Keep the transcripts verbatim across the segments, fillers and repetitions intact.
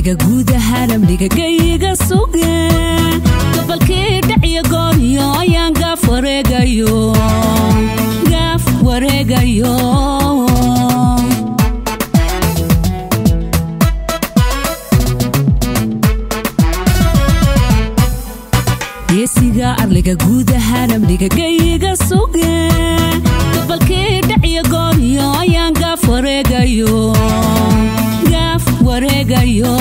arliga gudaha ramliga gayga sugan gobolkii dhaciyo gooniyo ayaan gaaf wareegayo gaaf wareegayo geesiga arliga gudaha ramliga gayga sugan gobolkii dhaciyo gooniyo ayaan gaaf wareegayo gaaf wareegayo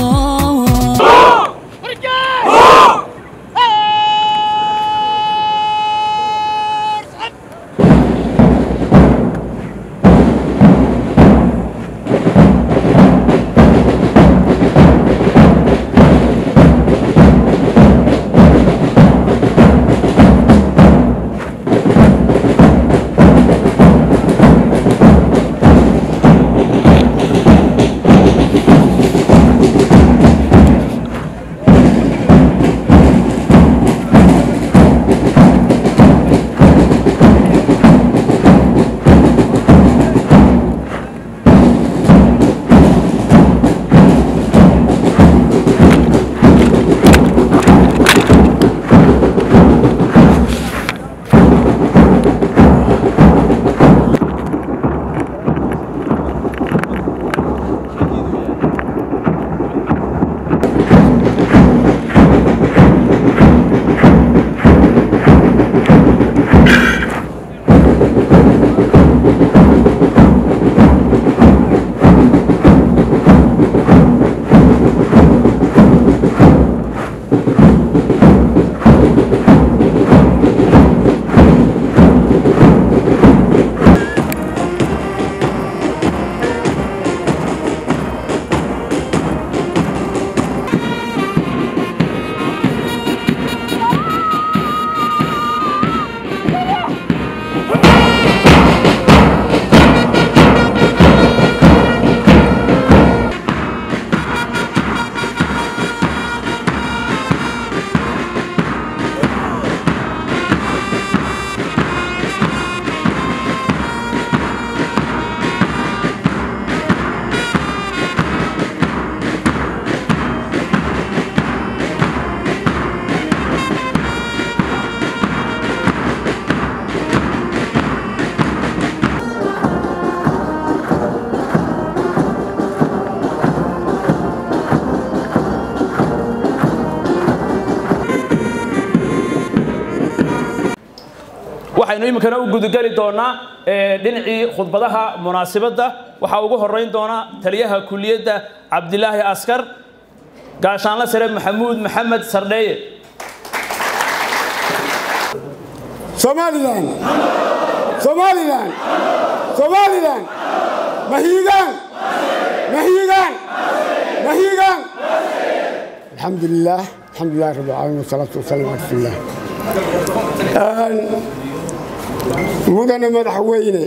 waxaynu imkana u gudagali doonaa ee dhinacii khudbadaha munaasabada waxa ugu horeyn doona taliyaha kuliyada Cabdilaahi Askar gaashaanla sare Maxamuud Maxamed Sardheeye Somaliland Somaliland Somaliland Mahigan Mahigan Mahigan Alhamdulillah Alhamdulillah Rabbil Alamin wassalatu wassalamu ala rasulillah مدن مدحوينه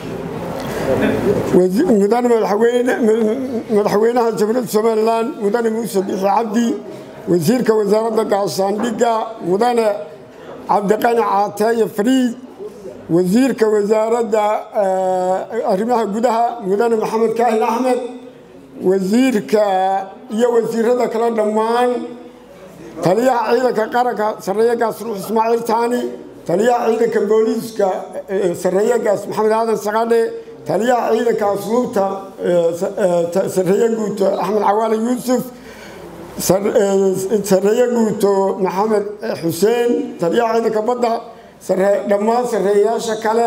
مدن مدحوينه مدحوينها جمهورية سوماليلاند مدن موسى بيحي عبدي وزيرك وزارة gaashaandhigga مدن عبد القاني عطية فريد وزيرك وزارة arrimaha gudaha مدن محمد كاهن أحمد وزيرك iyo wasiirada kala dhamaan taliyaha ciidanka qaranka Sarreeye Gaas Ruux Ismaaciil Taani taliyaha ciidanka booliiska Sarreeye Gaas Maxamed Aadan Saqade taliyaha ciidanka asluubta Sarreeye Guud Axmed Cawaale Yuusuf Sarreeye Guud Maxamed Xuseen taliyaha ciidanka badda dhammaan sarreeyaasha kale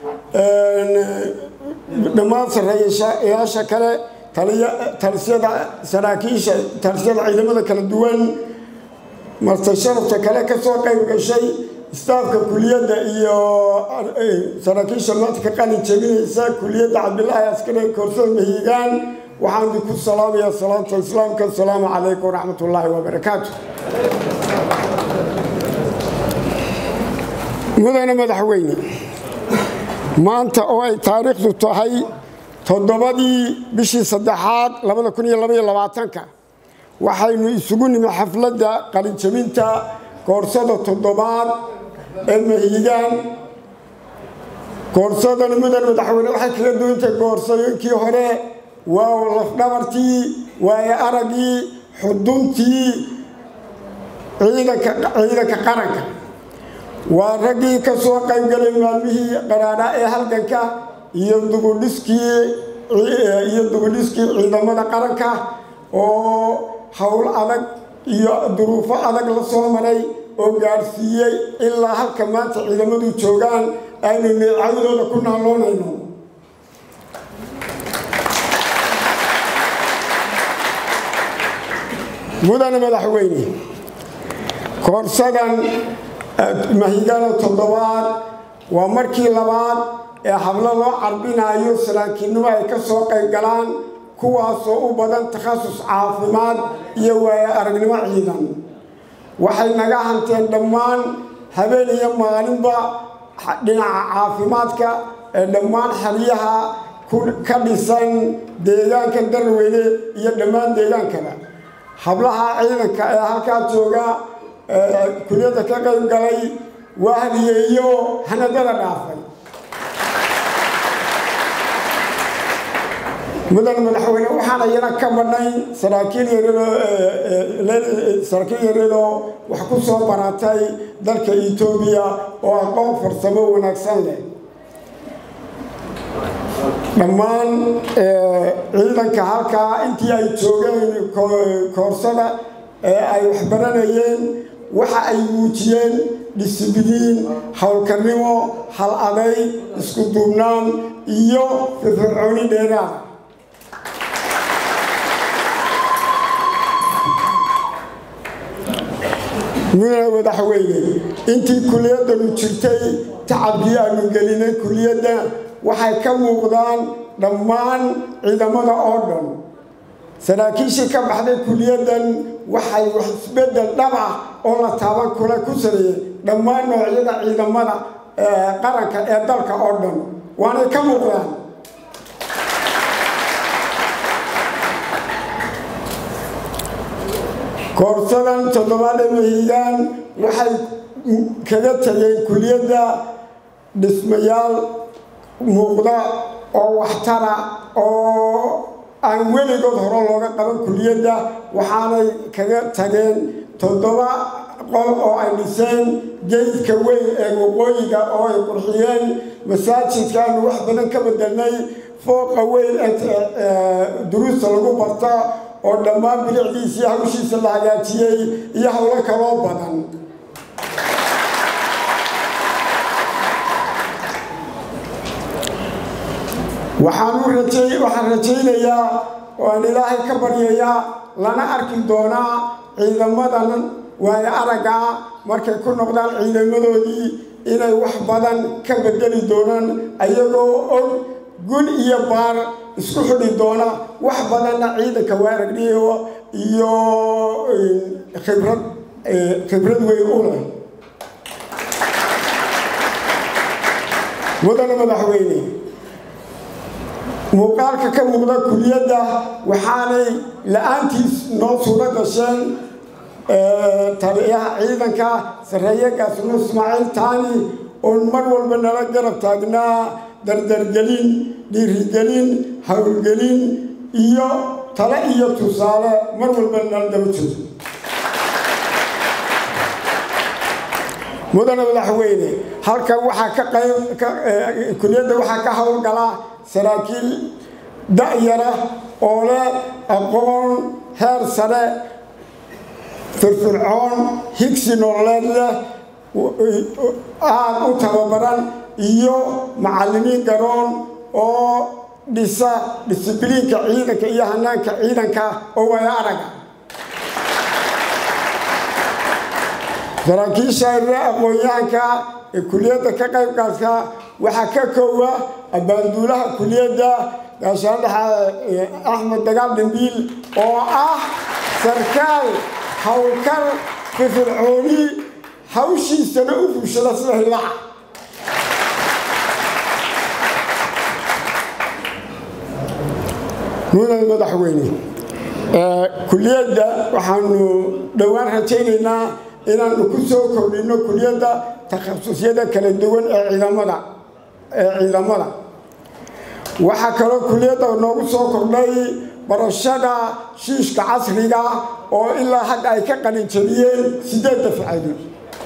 dhammaan sarreeyaasha kale talisiyada saraakiisha talisiyada ciidamada kala duwan martasharafta kale ka soo qayb gashay istaafka kuliyada iyo saraakiisha maanta ka qalin jebinaysa kuliyada Cabdilaahi Askar koorsada Mahigan waxaan ku salaamayaa salaanta islaamka assalaamu calaykum waraxmatullaahi wabarakaatuh mudane madaxweyne maanta oo ay taariikhdu tahay toddobadii bishii saddexaad labada kun iyo laba iyo labaatanka waxaynu isugu nimi xafladda qalin jebinta koorsada toddobaad ee Mahigan koorsada mudane madaxweyne waxay kala duwan tahay koorsooyinkii hore waa laf dhabartii waa aragii xuduntii ciidanka ciidanka qaranka waa raggii ka soo qayb galay maalmihii qaraadha ee halganka iyo dugudhiskii iyo dugudhiskii ciidamada qaranka oo hawl adag iyo duruufo adag la soo maray oo gaarsiiyey ilaa halka maanta ciidamadu joogaan aynu neecadooda ku naaloonayno mudane madaxweyne koorsadan mahigana toddobaad waa markii labaad ee hablo loo carbinayo saraakiilnimo ay ka soo qayb galaan kuwaasoo u badan takhasus caafimaad iyo waayo aragnimo ciidan waxay naga hanteen dhammaan habeen iyo maalinba dhinaca caafimaadka ee dhammaan xeryaha ka dhisan deegaanka Darweyne iyo dhammaan deegaankaba hablaha ciidanka ee halkaa jooga kuliyada ka qayb galay wahliyeeyo hanadada dhaafay mudan madaxweyne waxaan ayana ka badnayn saraakiil yareedo wax ku soo baratay dalka Itoobiya oo aqoon farsamo wanaagsan leh dhammaan ciidanka halkaa intii ay joogeen koorsada ee ay wax baranayeen waxa ay muujiyeen disibliin hawlkarnimo hal aday isku duubnaan iyo firfircooni dheeraad mudane madaxweyne intii kuliyadanu jirtay tacabkii aanu gelinay kuliyadda waxay ka muuqdaan dhammaan ciidamada oo dhan saraakiishii ka baxday kuliyaddan waxay wax isbeddel dhab ah oo la taaban kula ku sareeyeen dhammaan noocyada ciidamada qaranka ee dalka oo dhan waanay ka muuqdaan koorsadan toddobaad ee mahigaan waxay kaga tageen kuliyadda dhismayaal muuqda oo waxtara oo aan weligood hore looga qaban kuliyadda waxaanay kaga tageen toddoba qol oo ay dhiseen geedka weyn ee waqooyiga oo ay qurxiyeen masaajidkaanu wax badan ka bedelnay fooqa weyn ee duruusta lagu barta oo dhammaan bilicdiisii hawshiisa la hagaajiyey iyo hawlo kaloo badan waxaan rajaynayaa waan ilaahay ka baryayaa lana arki doonaa ciidamadan waayo aragga markay ku noqdaan ciidamadoodii inay wax badan ka bedeli doonaan ayagoo og gul iyo baar isku xidhi doona wax badanna ciidanka waa aragniyo iyo khibrad khibrad weyn u leh mudane madaxweyne muuqaalka ka muuqda kuliyadda waxaanay la-aantiis noo suuro gasheen taliyaha ciidanka sarreeye gaasimo ismaaciil taani oon mar walba nala garab taagnaa dardargelin dhiirigelin howlgelin iyo tale iyo tusaale mar walba nala daba joogo mudane madaxweyne halkan waxaa ka qayb kuliyadda waxaa ka howlgala saraakiil da'yara oo leh aqoon heer sare firfircoon higsi nololeed leh aad u tababaran iyo macallimiin garoon oo dhisa disibliinka ciidanka iyo hanaanka ciidanka oo waayo araga saraakiisha aqoon-yahanka ee kuliyadda ka qayb galka waxaa ka koowa abaanduulaha kuliyadda gaashaandhaxa axmed dagaal dambiil oo ah sarkaal hawlkar firfircooni hawshiisana u fushada sida hilaca mudane madaxweyne kuliyadda waxaanu dhowaan rajaynaynaa inaanu ku soo kordhino kuliyadda takhasusyada kala duwan ee ciidamada ee ciidamada waxaa kaloo kuliyadda noogu soo kordhay barashada shiishka casriga oo ilaa hadda ay ka qalin jabiyeen sideed dafcadood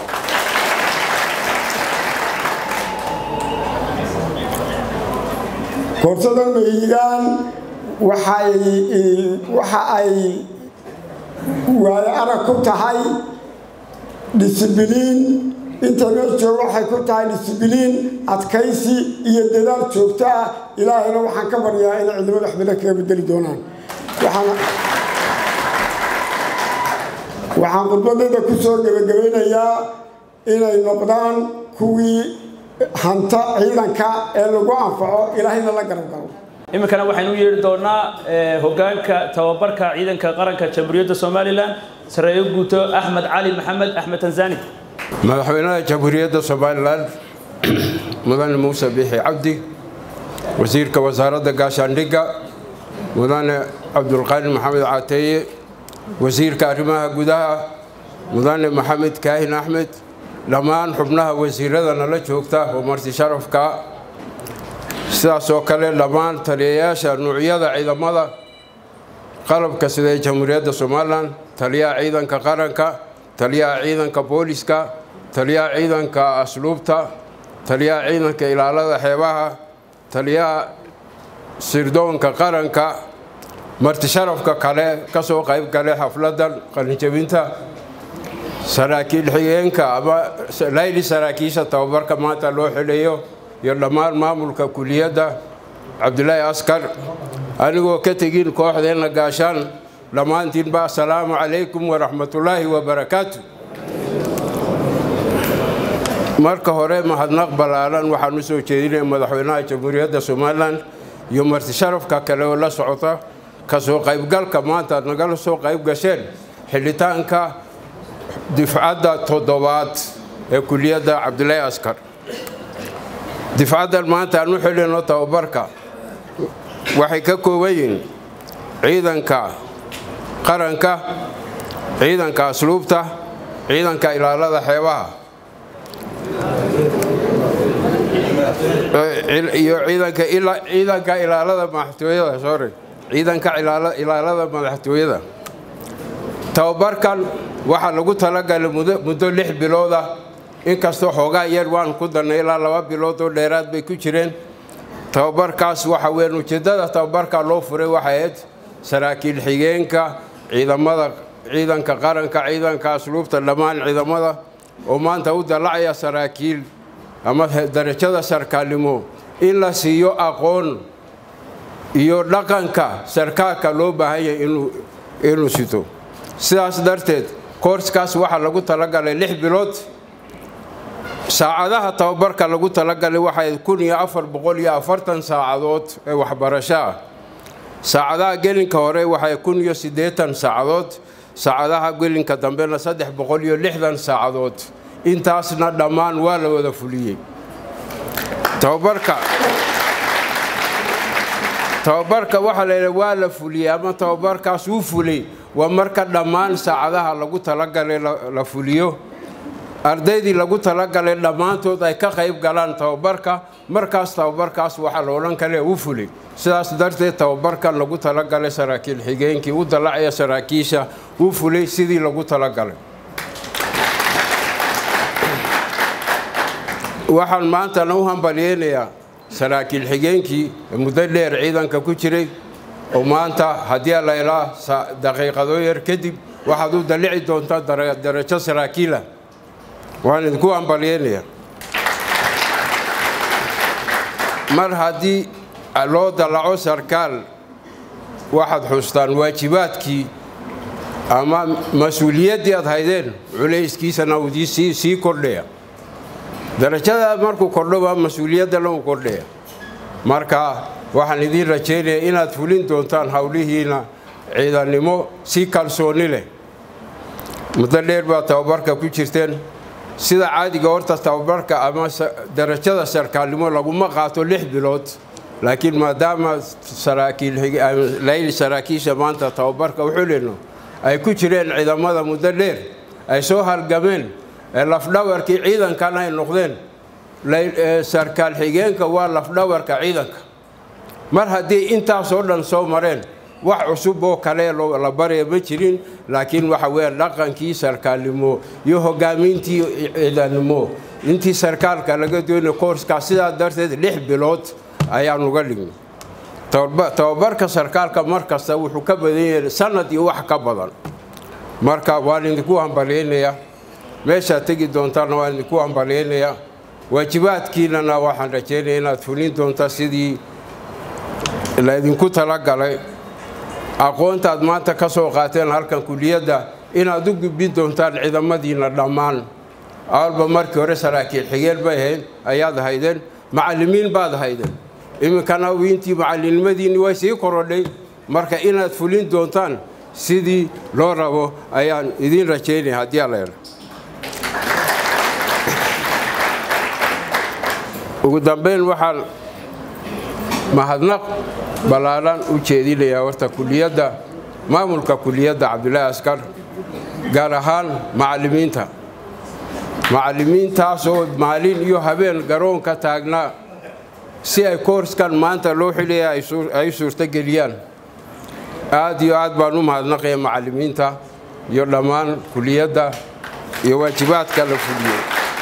koorsada mahigaan waxay waxa ay waayo arag ku tahay discibliin inta meesha waxay ku tahay discibliin adkaysi iyo dadaal joogto ah ilaahayna waxaan ka baryaa in ciidamada waxbada kaga bedeli doonaan waxaan waxaan khudbadayda ku soo gabagabeynayaa inay noqdaan kuwii hanta ciidanka ee lagu anfaco ilaahayna la garab galo iminkana waxaynu yeeri doonaa hoggaanka tababarka ciidanka qaranka jamhuuriyadda Soomaaliland sareeyo guuto Axmed Cali Maxamed Axmed Tanzani madaxweynaha jamhuuriyadda Soomaaliland mudane Muuse Biixi Cabdi wasiirka wasaaradda gaashaandhigga mudane Cabdulqaadir Maxamed Caateeye wasiirka arrimaha gudaha mudane Maxamed Kaahin Axmed dhammaan xubnaha wasiirada nala joogta oo marti sharafka sidaas oo kale dhammaan taliyayaasha nuucyada ciidamada qalabka sida jamhuuriyadda Soomaaliland taliyaha ciidanka qaranka taliyaha ciidanka booliska taliyaha ciidanka asluubta taliyaha ciidanka ilaalada xeebaha taliyaha sirdoonka qaranka marti sharafka kale ka soo qayb galay xafladan qalin jabinta saraakiil xigeenka ama layli saraakiisha tababarka maanta loo xileeyo iyo dhammaan maamulka kuliyadda Cabdilaahi Askar anigoo ka tegin kooxdeena gaashaan dhammaantiin ba assalaamu calaykum wa rahmatullaahi wa barakaatuh marka hore mahadnaq balaaran waxaan u soo jeedinay madaxweynaha jamhuuriyadda Soomaaliland iyo marti sharafka kale oo la socota ka soo qaybgalka maanta nagala soo qayb gasheen xilitaanka difcadda toddobaad ee kuliyadda Cabdilaahi Askar difcaddan maanta aanu xilino tababarka waxay ka kooban yihiin ciidanka qaranka ciidanka asluubta ciidanka ilaalada xeebaha iyo ciidanka ciidanka ilaalada madaxtooyada sorry ciidanka ilaalada madaxtooyada tababarkan waxa lagu talagalay muddo lix bilood ah inkastoo xoogaa yar waan ku danay ilaa laba bilood oo dheeraad bay ku jireen tababarkaas waxa weyn ujeedada tababarka loo furay waxay ahayd saraakiil xigeenka ciidamada ciidanka qaranka ciidanka asluubta dhammaan ciidamada oo maanta u dalacaya saraakiil ama darajada sarkaalnimo in la siiyo aqoon iyo dhaqanka sarkaalka loo baahan yahay inuu inuu sito sidaas darteed koorskaas waxa lagu talagalay lix bilood saacadaha tababarka lagu talagalay waxay kun iyo afar boqol iyo afartan saacadood ee waxbarasho ah saacadaha gelinka hore waxay kun iyo siddeetan saacadood saacadaha gelinka dambena saddex boqol iyo lixdan saacadood intaasna dhammaan waa la wada fuliyay tababarka tababarka waxa la yiraahdaa waa la fuliyay ama tababarkaas uu fulay waa marka dhammaan saacadaha lagu talagalay la fuliyo ardaydii lagu talagalay dhammaantood ay ka qayb galaan tababarka markaas tababarkaas waxa la oran kale uu fulay sidaas darteed tababarkan lagu talagalay saraakiil xigeenkii u dalacaya saraakiisha uu fulay sidii lagu talagalay waxaan maanta u hambalyeeynaya saraakiil xigeenkii muddo dheer ciidanka ku jiray oo maanta haddii la ilaa daqiiqado yar kadib waxaad u dalici doontaa darajo saraakiila waan idinku hambalyeynaya mar haddii loo dalaco sarkaal waxaad xustaan waajibaadkii ama mas-uuliyaddii aad haydeen culayskiisana uu sii kordhaya darajada markuu kordho waa mas-uuliyadda lagu kordhaya marka waxaan idiin rajaynayaa inaad fulin doontaan hawlihiina ciidannimo si kalsooni leh muddo dheer baa tababarka ku jirteen sida caadiga horta tababarka ama darajada sarkaalnimo laguma qaato lix bilood laakiin maadaama saraakiil layli saraakiisha maanta tababarka wuxuu leeno ay ku jireen ciidamada muddo dheer ay soo halgameen lafdhabarkii ciidankana ay noqdeen sarkaal xigeenka waa lafdhabarka ciidanka mar haddii intaas oo dhan soo mareen wax cusub oo kale la baraya ma jirin laakiin waxa weeyaan dhaqankii sarkaalnimo iyo hogaamintii ciidanimo intii sarkaalka laga doonay koorska sidaa darteed lix bilood ayaan uga dhignay tababarka sarkaalka markasta wuxuu ka badan yahay sanad iyo wax ka badan marka waan idinku hambalyeynaya meesha tagi doontaan waan idinku hambalyeynaya waajibaadkiina waxaan rajeynayaa inaad fulin doontaa sidii la idinku talagalay aqoontaad maanta ka soo qaateen halkan kuliyadda inaad u gudbin doontaan ciidamadiina dhammaan awalba markii hore saraakiil xigeel bay ahayd ayaad haydeen macallimiin baad haydeen iminkana wiintii macallinimadiinni way sii korodhay marka inaad fulin doontaan sidii loo rabo ayaan idin rajaynaya haddii alla yidhaahdo ugu dambeyn waxaan mahadnaq ballaaran u jeedinayaa warta kuliyadda maamulka kuliyadda cabdilaahi askar gaar ahaan macallimiinta macallimiintaas oo maalin iyo habeen garoonka taagnaa si ay koorskan maanta loo xilaya ay suurtageliyaan aad iyo aad baan u mahadnaqaya macallimiinta iyo dhammaan kuliyadda iyo waajibaadka la fuliyey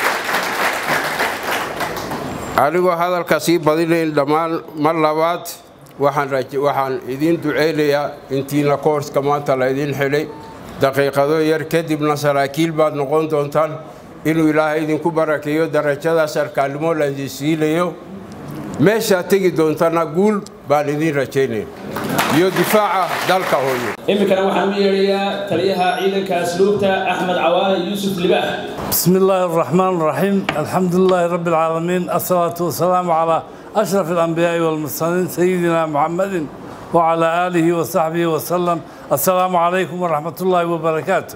anigoo hadalka sii badinayn dhammaan mar labaad waxaan idin duceynayaa intiina koorska maanta la idin xilay daqiiqado yar kadibna saraakiil baad noqon doontaan inuu ilaahay idinku barakeeyo darajada sarkaalnimo la idin siinayo meesha tegi doontana guul baan idin rajaynaya iyo difaaca dalka hooyo iminkana waxaan u yeedhayaa taliyaha ciidanka asluubta axmed cawaale yuusuf libaax بسم الله الرحمن الرحيم الحمد لله رب العالمين الصلاة والسلام على أشرف الأنبياء والمرسلين سيدنا محمد وعلى آله وصحبه وسلم السلام عليكم ورحمة الله وبركاته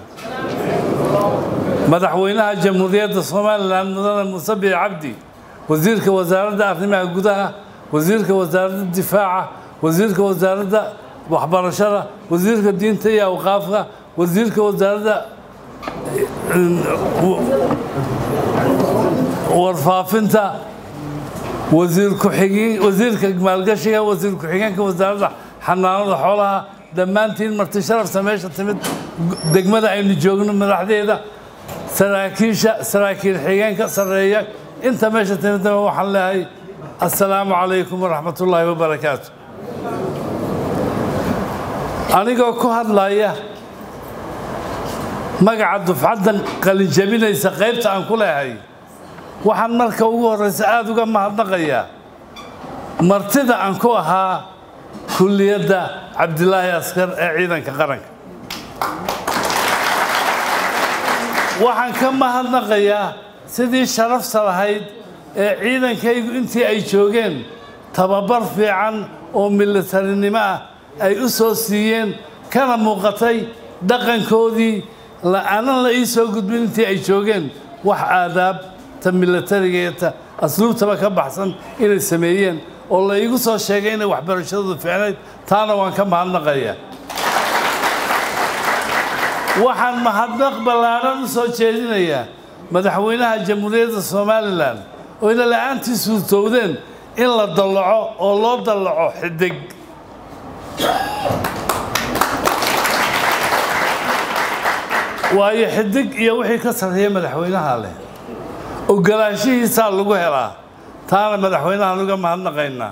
مدحوينها جمهورية الصومال لأن مدن مصبي عبدي وزيرك وزارة أرنمها قدها وزيرك وزارة الدفاع وزيرك وزارة وحبر الشرع وزيرك الدين تيا وقافها وزيرك وزارة warfaafinta wasiir ku-xigeen wasiirka maalgashiga wasiir ku-xigeenka wasaaradda xanaanada xoolaha dhammaantiin marti sharafta meesha timid degmada aynu joogno madaxdeeda saraakiisha saraakiil xigeenka sarreeya inta meesha timidna waxaan leeyahay assalaamu calaykum waraxmatullaahi wabarakaatu anigoo ku hadlaya magaca dufcaddan qalinjabinaysa qaybta aan ku leeyahay waxaan marka ugu horreysa aada uga mahadnaqayaa martida aan ku ahaa kulliyadda cabdilaahi askar ee ciidanka qaranka waxaan ka mahadnaqayaa sidii sharafta lahayd ee ciidankaygu intii ay joogeen tababar fiican oo militarinimo ah ay u soo siiyeen kana muuqatay dhaqankoodii la'aanan la ii soo gudbin intii ay joogeen wax aadaab ta militariga iyo ta asluubtaba ka baxsan inay sameeyeen oo la iigu soo sheegay inay waxbarashadoodu fiicnayd taana waan ka mahadnaqayaa waxaan mahadnaq ballaaran u soo jeedinayaa madaxweynaha jamhuuriyadda somalilan oo ina la'aantii suurtowdeen in la dallaco oo loo dallaco xidig waayo xidig iyo wixii ka sarreeya madaxweynaha leh ogolaanshihiisaa lagu helaa taana madaxweynaha laga mahadnaqaynaa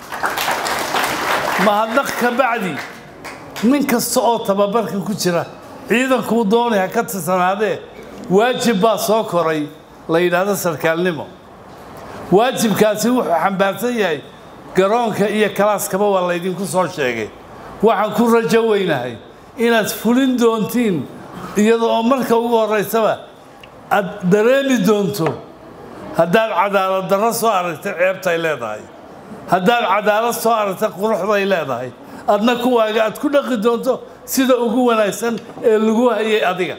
mahadnaq ka bacdi nin kasta oo tababarkan ku jira ciidankuu doonay ha ka tirsanaadee waajib baa soo koray la yidhaahdo sarkaalnimo waajibkaasi wuxuu xambaarsan yahay garoonka iyo kalaaskaba waa laydinku soo sheegay waxaan ku rajo weynahay inaad fulin doontiin iyadoo oo marka ugu horreysaba aad dareemi doonto haddaad cadaalad darro soo aragtay ceebtay leedahay haddaad cadaalad soo aragtay quruxday leedahay adna kuwaaga aad ku dhaqi doonto sida ugu wanaagsan ee lagu hayay adiga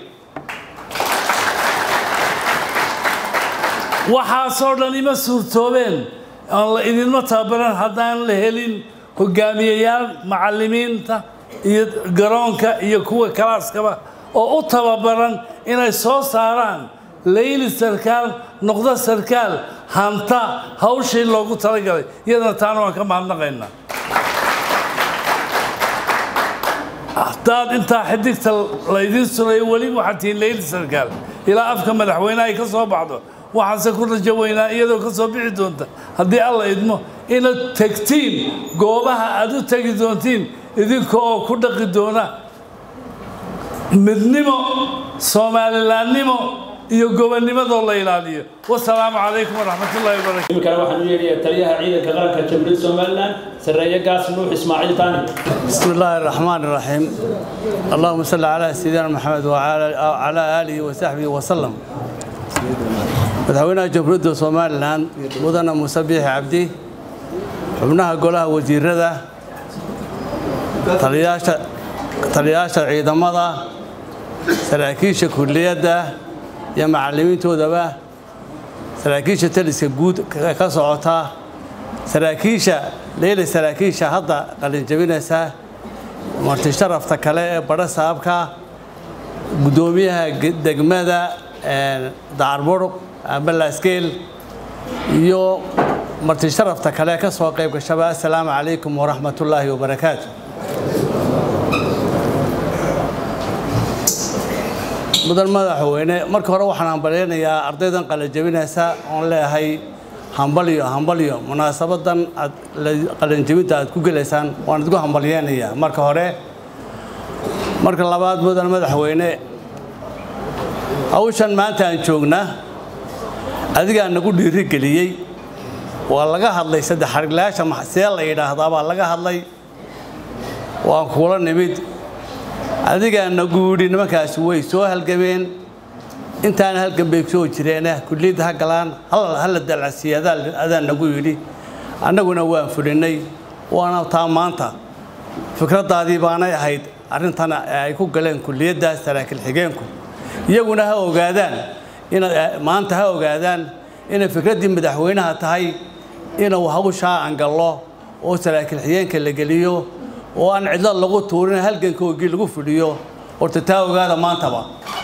waxaasoo dhan ima suurtoobeen aan la idinma tababaran haddaan la helin hogaamiyayaal macallimiinta iyo garoonka iyo kuwa kalaaskaba oo u tababaran inay soo saaraan layli sarkaal noqdo sarkaal hanta hawshii loogu talagalay iyadana taana waan ka mahadnaqaynaa haddaad intaa xidigta laydiin surayo weli waxaad tihiin leyli sarkaal ilaa afka madaxweynaha ay ka soo baxdo waxaanse ku rajo weynaa iyadoo ka soo bixi doonta haddii alla idmo inaad tegtiin goobaha aad u tegi doontiin idinka oo ku dhaqi doona midnimo Soomaalilaannimo iyo gobonnimadoo la ilaaliyo wassalaamu calaykum waraxmatullaahi wabarakaatu imikana waxaan u yeedhayaa taliyaha ciidanka qaranka jamhuuriyadda Soomaaliland sareeya gaas nuux ismaaciil taani بسم الله الرحمن الرحيم اللهم صل على سيدنا محمد وعلى على آله وصحبه وسلم مدحونا جمهورية Soomaaliland مدن موسى بيحي عبدي xubnaha golaha wasiirada taliyaasha taliyaasha ciidamada saraakiisha kulliyadda iyo macallimiintoodaba saraakiisha taliska guud ka socota saraakiisha leeyla saraakiisha hadda qalin jabinaysa marti sharafta kale ee badha saabka gudoomiyaha degmada Daarburg Abalaskeel iyo marti sharafta kale ka soo qayb gashay assalaamu calaykum waraxmatullaahi wabarakaatu mudan madaxweyne marka hore waxaan hambaleynayaa ardaydan qalin jabinaysa oo leeyahay hambaliyo hambaliyo munaasabadan qalin jabinta aad ku galeysaan waan idinku hambaleynayaa marka hore marka labaad mudan madaxweyne hawshan maanta aan joognaa adiga nagu dhiiri galiyay waa laga hadlay saddex xariglaasha maxseel la yiraahdaa baa laga hadlay waan kula nimid adiga nagu yiri nimankaas way soo halgameen intaan halgan bay soo jireen kulliyada ha galaan hal hal dalcasiyada adan nagu yiri annaguna waan fulinay waana taa maanta fikradaadii baanay ahayd arrintan ay ku galeen kulliyada saraakiil xigeenku iyaguna ha ogaadaan in maanta ha ogaadaan in fikradii madaxweynaha tahay inuu hawsha aan gallo oo saraakiil xigeenka la geliyo oo aan cidla lagu tuurin halgankoogii lagu fuliyo horta taa ogaada maantaba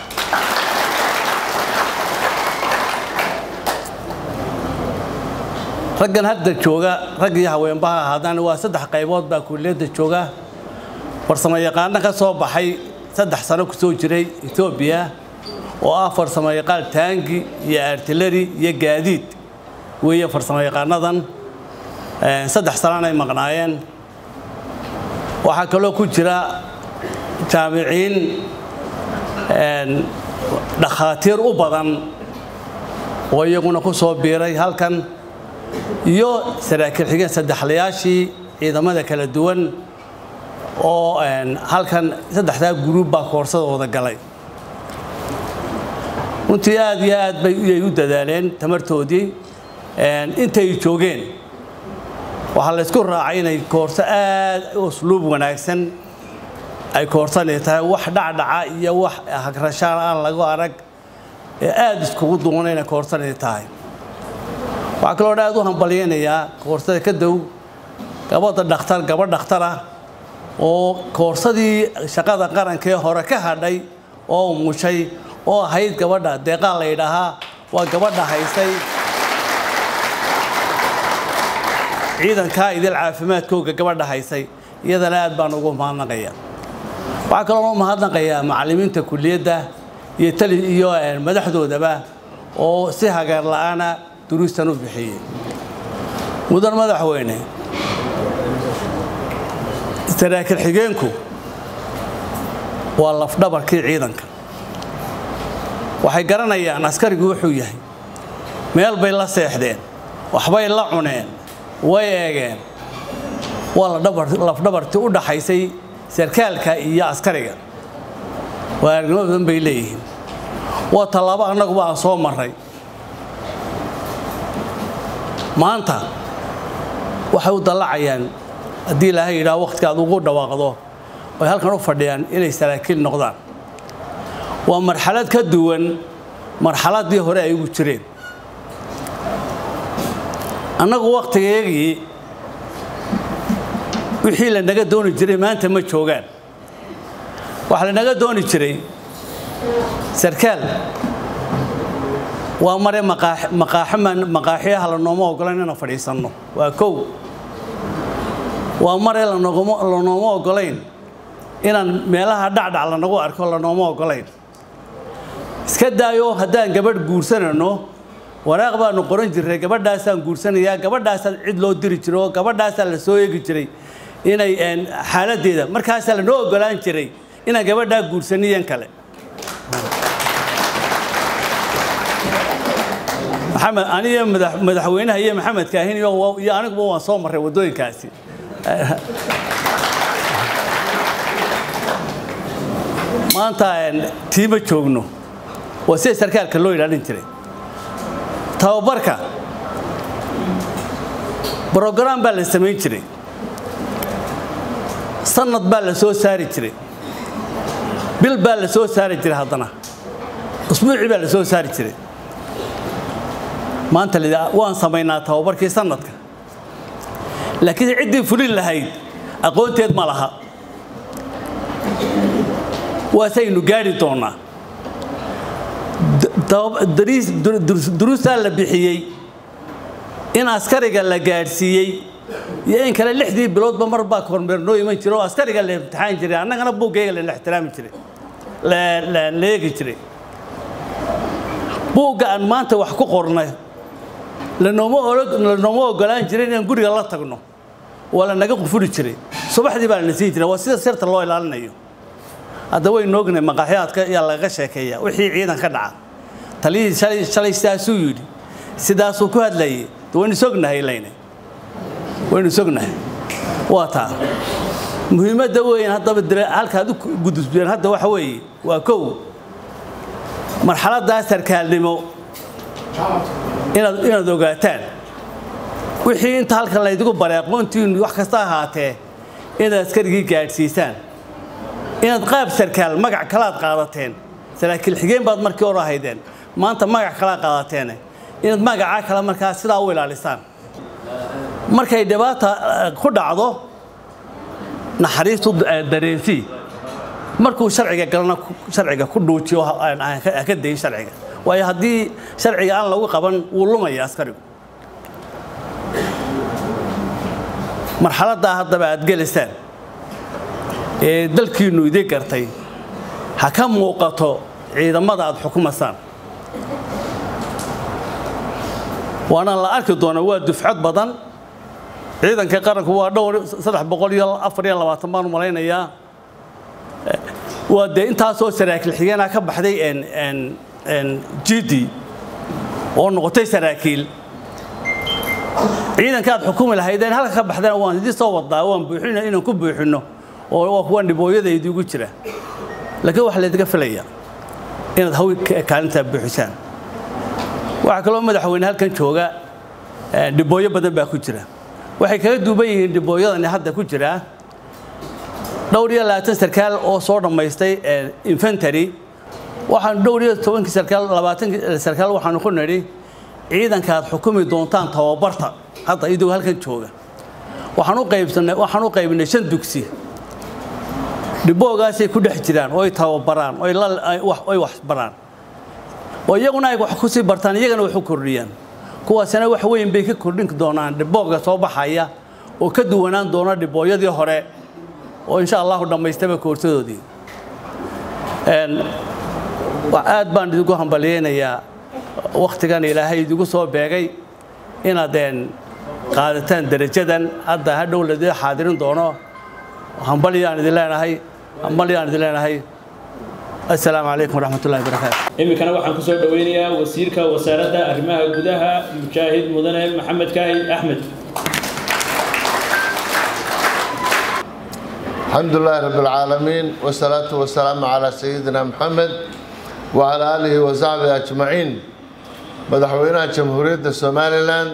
raggan hadda jooga rag iyo haweenbaha haddana waa saddex qaybood baa kulliyada jooga farsamo yaqaan ka soo baxay saddex sano ku soo jiray Ethiopia oo ah farsamo yaqaan taangi iyo artillery iyo gaadiid weeye farsamo yaqaanadan ee saddex sano ay maqnaayeen waxa kale oo ku jira jaamiciin een dhakhaatiir u badan oo iyaguna ku soo biiray halkan iyo saraakiil xigeen saddexlayaashii ciidamada kala duwan oo een halkan saddexda group baa koorsada galay runtii aad iyo aad bay u dadaaleen tamartoodii een intay joogeen waxa la isku raacay inay koorso aad u usluub wanaagsan ay koorsanay tahay wax dhacdhaca iyo wax hagrashaan aan lagu arag ee aad isku duunayna koorsanay tahay waxa kale oo aad u hambalyeynaya koorsada ka dow gabadha dhakhtar gabadh dhakhtar ah oo koorsadii shaqada qaranka ee hore ka hadhay oo mushay oo ahayd gabadha deeqaa la yidhaahaa waa gabadha haysay ciidanka idil caafimaadkooga gabadha haysay iyadana aad baan ugu mahadnaqayaa waxa kale oo mahadnaqayaa macallimiinta kulliyadda iyo tali iyo madaxdoodaba oo si hagar la'aana duruustan u bixiyay mudan madaxweyne saraakiil xigeenku waa laf dhabarkii ciidanka waxay garanayaan askarigu wuxuu yahay meel bay la seexdeen waxbay la cuneen way eegeen waa la dhabar laf dhabartii u dhaxaysay sarkaalka iyo askariga waa argimo badan bay leeyihiin waa talaabo annagu baan soo maray maanta waxay u dalacayaan haddii ilaahay yidhaa waqtigaad ugu dhawaaqdo oo halkan u fadhiyaan inay saraakiil noqdaan waa marxalad ka duwan marxaladii hore ay ugu jireen annagu waqtigeegii wixii la naga dooni jiray maanta ma joogaan waxa la naga dooni jiray sarkaal waa mare maqaaximan maqaaxiyaha la nooma ogolaan inaan fadhiisanno waa kow waa mare la nooma ogolayn inaan meelaha dhacdhac lanagu arko lanooma ogolayn iska daayo haddaan gabadh guursanayno waraaq baanu qoran jirnay gabadhaasaan guursanayaa gabadhaasaan cid loo diri jiro gabadhaasaa la soo eegi jiray inay xaaladeeda markaasaa lanoo ogolaan jiray inaan gabadhaa guursaniyan kale maxamed aniga madaxweynaha iyo maxamed kaahin iyo aniguba waan soo maray wadooyinkaasi maanta tiima joogno waa sida sarkaalka loo ilaalin jiray tababarka program baa la samayn jiray sanad baa la soo saari jiray bil baa la soo saari jiray haddana usbuuci baa la soo saari jiray maanta waan samaynaa tababarkii sanadka laakiin ciddii fulin lahayd aqoonteed ma laha waasaynu gaari doonaa duruustaa la bixiyey in askariga la gaadhsiiyey iyo in kale lixdii biloodba mar baa kormeer noo iman jiro oo askariga la imtixaan jiray annagana buuggayga la ixtiraami jiray la eegi jiray buugga aan maanta wax ku qornay lanooma ogolaan jiray inaan guriga la tagno waa la naga qufuri jiray subaxdii baa lana siin jiray waa sida sirta loo ilaalinayo hadda waynu ognahay maqaaxiyaadka ayaa laga sheekeeyaa wixii ciidan ka dhaca taliyihii shalay sidaasuu yidhi sidaasuu ku hadlayay waynu sognahay layne waynu sognahay waa taa muhiimadda weyn haddaba halkaad u gudubteen hadda waxa weeye waa kow marxaladdaa sarkaalnimo inaad inaad ogaataan wixii inta halkan laydigu baray aqoontiinu wax kasta ahaatee inaad askarigii gaadhsiisaan inaad qaab sarkaal magac kalaad qaadateen saraakiil xigeen baad markii hore ahaydeen maanta magac kala qaadateen inaad magacaa kale markaa sidaa u ilaalisaan markay dhibaata ku dhacdo naxariistu dareensii markuu sharciga galana sharciga ku dhuujiyo ka dayin sharciga waayo haddii sharciga aan lagu qaban wuu lumaya askarigu marxaladdaa haddaba aad gelaysaan ee dalkiinu idin gartay ha ka muuqato ciidamada aad xukumasaan waana la arki doonaa waa dufcad badan ciidanka qaranku waa dhowr saddex boqol iyo afar iyo labaatan baan malaynayaa waa dee intaasoo saraakiil xigeenaa ka baxday jidi oo noqotay saraakiil ciidanka aad xukumi lahaydeen halka ka baxdeen waan idin soo wadaa waan buuxina inaan ku buuxino oo waa kuwa dhibooyada idigu jira laakiin waxa la idinka filayaa inaad hawl kaalinta buuxisaan waxa kaloo madaxweyne halkan jooga dhibooyo badan baa ku jira waxay kaga duuban yihiin dhibooyadani hadda ku jira dhowr iyo labaatan sarkaal oo soo dhammaystay infantry waxaan dhowr iyo toban sarkaal labaatan sarkaal waxaan ku nidhi ciidanka aad xukumi doontaan tababarta hadda idoo halkan jooga waxaan u qaybsanay waxaan u qaybinay shan dugsi dhiboogaasay ku dhex jiraan oo ay tababaraan oo ay wax ay wax baraan oo iyaguna ay wax ku sii bartaan iyagana wax u kordhiyaan kuwaasina wax weyn bay ka kordhin doonaan dhibooga soo baxaya oo ka duwanaan doona dhibooyadii hore oo insha Allah dhamaystaba koortadoodii een aad baan idigu hambalyeeynaya waqtigan Ilaahay idigu soo beegay inaadeen qaadataan darajadan hadda hadhow la xaadirin doono hambalyaan idin leenahay hambalyaan idin leenahay السلام عليكم ورحمة الله وبركاته. إمي كان واحد كسر دوينيا وزيرك وسارده أرمها جودها مجاهد مدن محمد كاهي أحمد. الحمد لله رب العالمين والصلاة والسلام على سيدنا محمد وعلى آله وصحبه أجمعين. مدحوينا جمهورية الصوماليلاند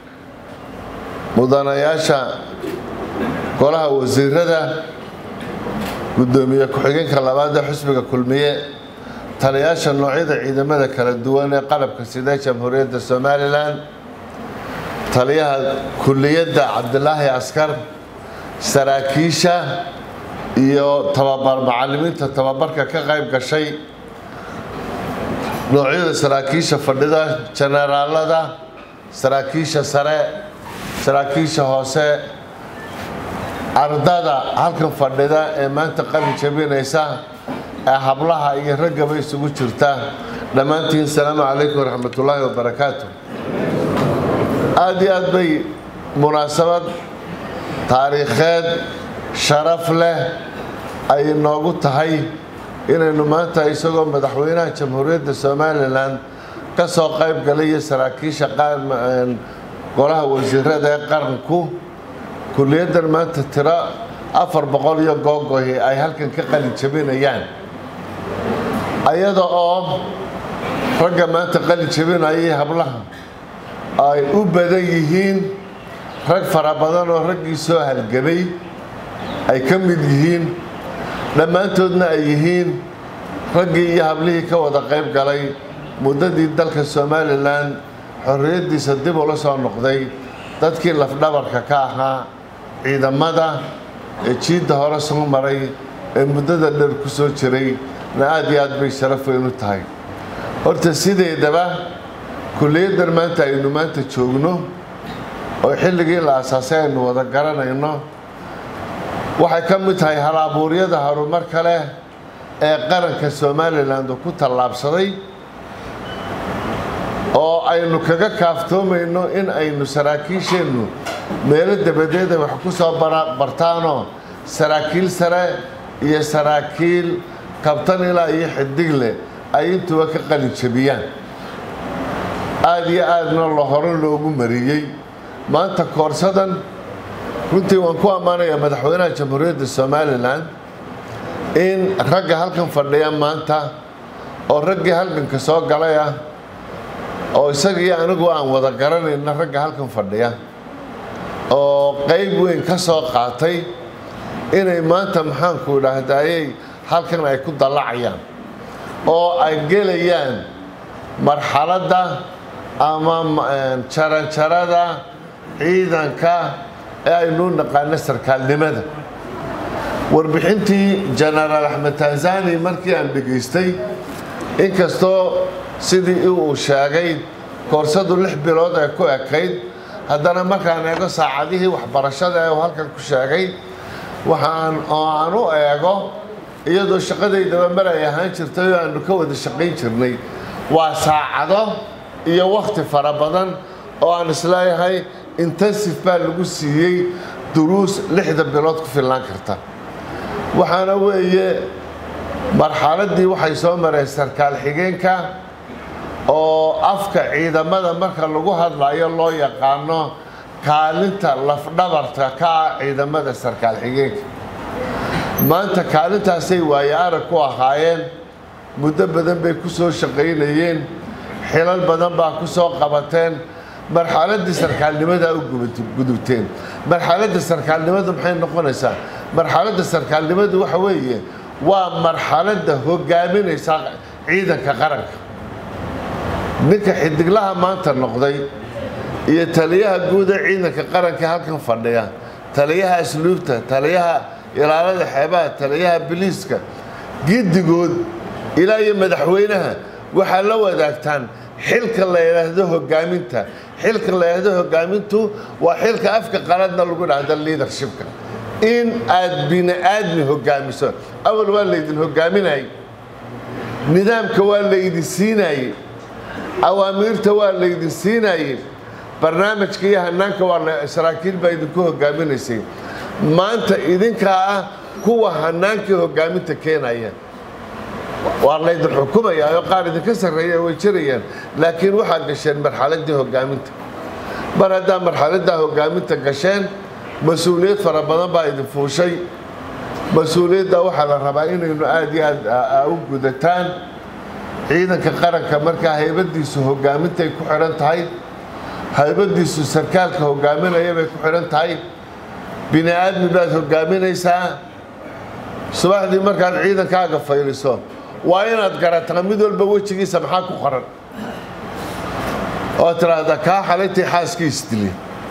مدن ياشا قولها وزيرده gudoomiye ku-xigeenka labaad ee xisbiga kulmiye taliyaasha noocyada ciidamada kala duwan ee qalabka sida jamhuuriyadda Soomaaliland taliyaha kulliyadda Cabdilaahi Askar saraakiisha iyo tababar macallimiinta tababarka ka qayb gashay noocyada saraakiisha fadhida generaalada saraakiisha sare saraakiisha hoose ardada halkan fadhida ee maanta qalin jabinaysa ee hablaha iyo raggaba isugu jirta dhammaantiin salaamu calaykum waraxmatullaahi wabarakaatu aad iyo aad bay munaasabad taariikheed sharaf leh ay noogu tahay inaynu maanta isagoo madaxweynaha jamhuuriyadda somalilan ka soo qayb galay iyo saraakiisha golaha wasiirada ee qaranku kuliyaddan maanta tiro afar boqol iyo googohi ay halkan ka qalin jabinayaan ayada oo ragga maanta qalin jabinayay hablaha ay u badan yihiin rag fara badan oo raggii soo halgamay ay ka mid yihiin dhammaantoodna ay yihiin raggii iyo hablihii ka wada qayb galay muddadii dalka somalilan xorriyaddiisa dib ula soo noqday dadkii lafdhabarka ka ahaa ciidamada ee jiidda hore soo maray ee muddada dheer ku soo jiray na aad iyo aad bay sharaf weyn u tahay horta sideedaba kuliyaddan maanta aynu maanta joogno oo xilligii la aasaasay aynu wada garanayno waxay ka mid tahay hal-abuuryada horumarka leh ee qaranka somalilan ku tallaabsaday oo aynu kaga kaaftoomayno in aynu saraakiisheennu meelo dabadeeda wax ku soo bartaanoo saraakiil sare iyo saraakiil kabtan ilaa iyo xidig leh ay intuba ka qalin jabiyaan aad iyo aadna lo hore loogu mariyey maanta koorsadan runtii waan ku ammaanayaa madaxweynaha jamhuuriyadda somalilan in ragga halkan fadhiya maanta oo raggii halganka soo galay ah oo isagii anigu aan wada garanayna ragga halkan fadhiya oo qayb weyn ka soo qaatay inay maanta maxaanku idhaahdayey halkan ay ku dallacayaan oo ay gelayaan marxaladda ama jaranjarada ciidanka ee aynu naqaano sarkaalnimada warbixintii jenaraal axmed tanzani markii aan dhegaystay inkastoo sidii uu sheegay koorsadu lix bilood ay ku ekayd haddana markaan eego saacadihii waxbarashada ee uu halkan ku sheegay waxaan oo aan u eego iyadoo shaqadaydaba mar ay ahaan jirtay oo aanu ka wada shaqayn jirnay waa saacado iyo wakhti fara badan oo aan isleeyahay intensive baa lagu siiyey duruus lixda bilood ku filnaan karta waxaana weeye marxaladdii waxay soo mareen sarkaal xigeenka oo afka ciidamada marka lagu hadlayo loo yaqaano kaalinta lafdhabarta ka ah ciidamada sarkaal xigeenka maanta kaalintaasay waaye arag ku ahaayeen muddo badan bay ku soo shaqaynayeen xilal badan baa ku soo qabateen marxaladdii sarkaalnimada u gudubteen marxaladda sarkaalnimadu maxay noqonaysaa marxaladda sarkaalnimadu waxa weeye waa marxaladda hogaaminaysa ciidanka qaranka ninka xidiglaha maanta noqday iyo taliyaha guud ee ciidanka qaranka halkan fadhiya taliyaha asluubta taliyaha ilaalada xeebaha taliyaha biliiska giddigood ilaa iyo madaxweynaha waxaa la wadaagtaan xilka la yidhaahdo hogaaminta xilka la yidhaahdo hogaamintu waa xilka afka qaladna lagu dhahdo leadershipka in aad bini aadmi hogaamiso awal waa laydin hogaaminayay nidaamka waa laydin siinayey awaamiirta waa laydin siinayey barnaamijka iyo hanaanka waa saraakiil baa idinku hogaaminaysay maanta idinkaa ah kuwa hanaankii hogaaminta keenaya waa laydin xukumayaa oo qaar idinka sarreeya way jirayaan laakiin waxaad gasheen marxaladdii hogaaminta mar haddaa marxaladdaa hogaaminta gasheen mas-uuliyad fara badan baa idin fuushay mas-uuliyadda waxaa la rabaa inaynu aad iyo aad u gudataan ciidanka qaranka markaa haybadiisu hogaamintay ku xidhan tahay haybadiisu sarkaalka hogaaminaya bay ku xidhan tahay bini aadmi baad hogaaminaysaa subaxdii markaad ciidankaaga fayliso waa inaad garataa mid walba wejigiisa maxaa ku qoran oo tiraahda kaa xalaytii xaaskii isdili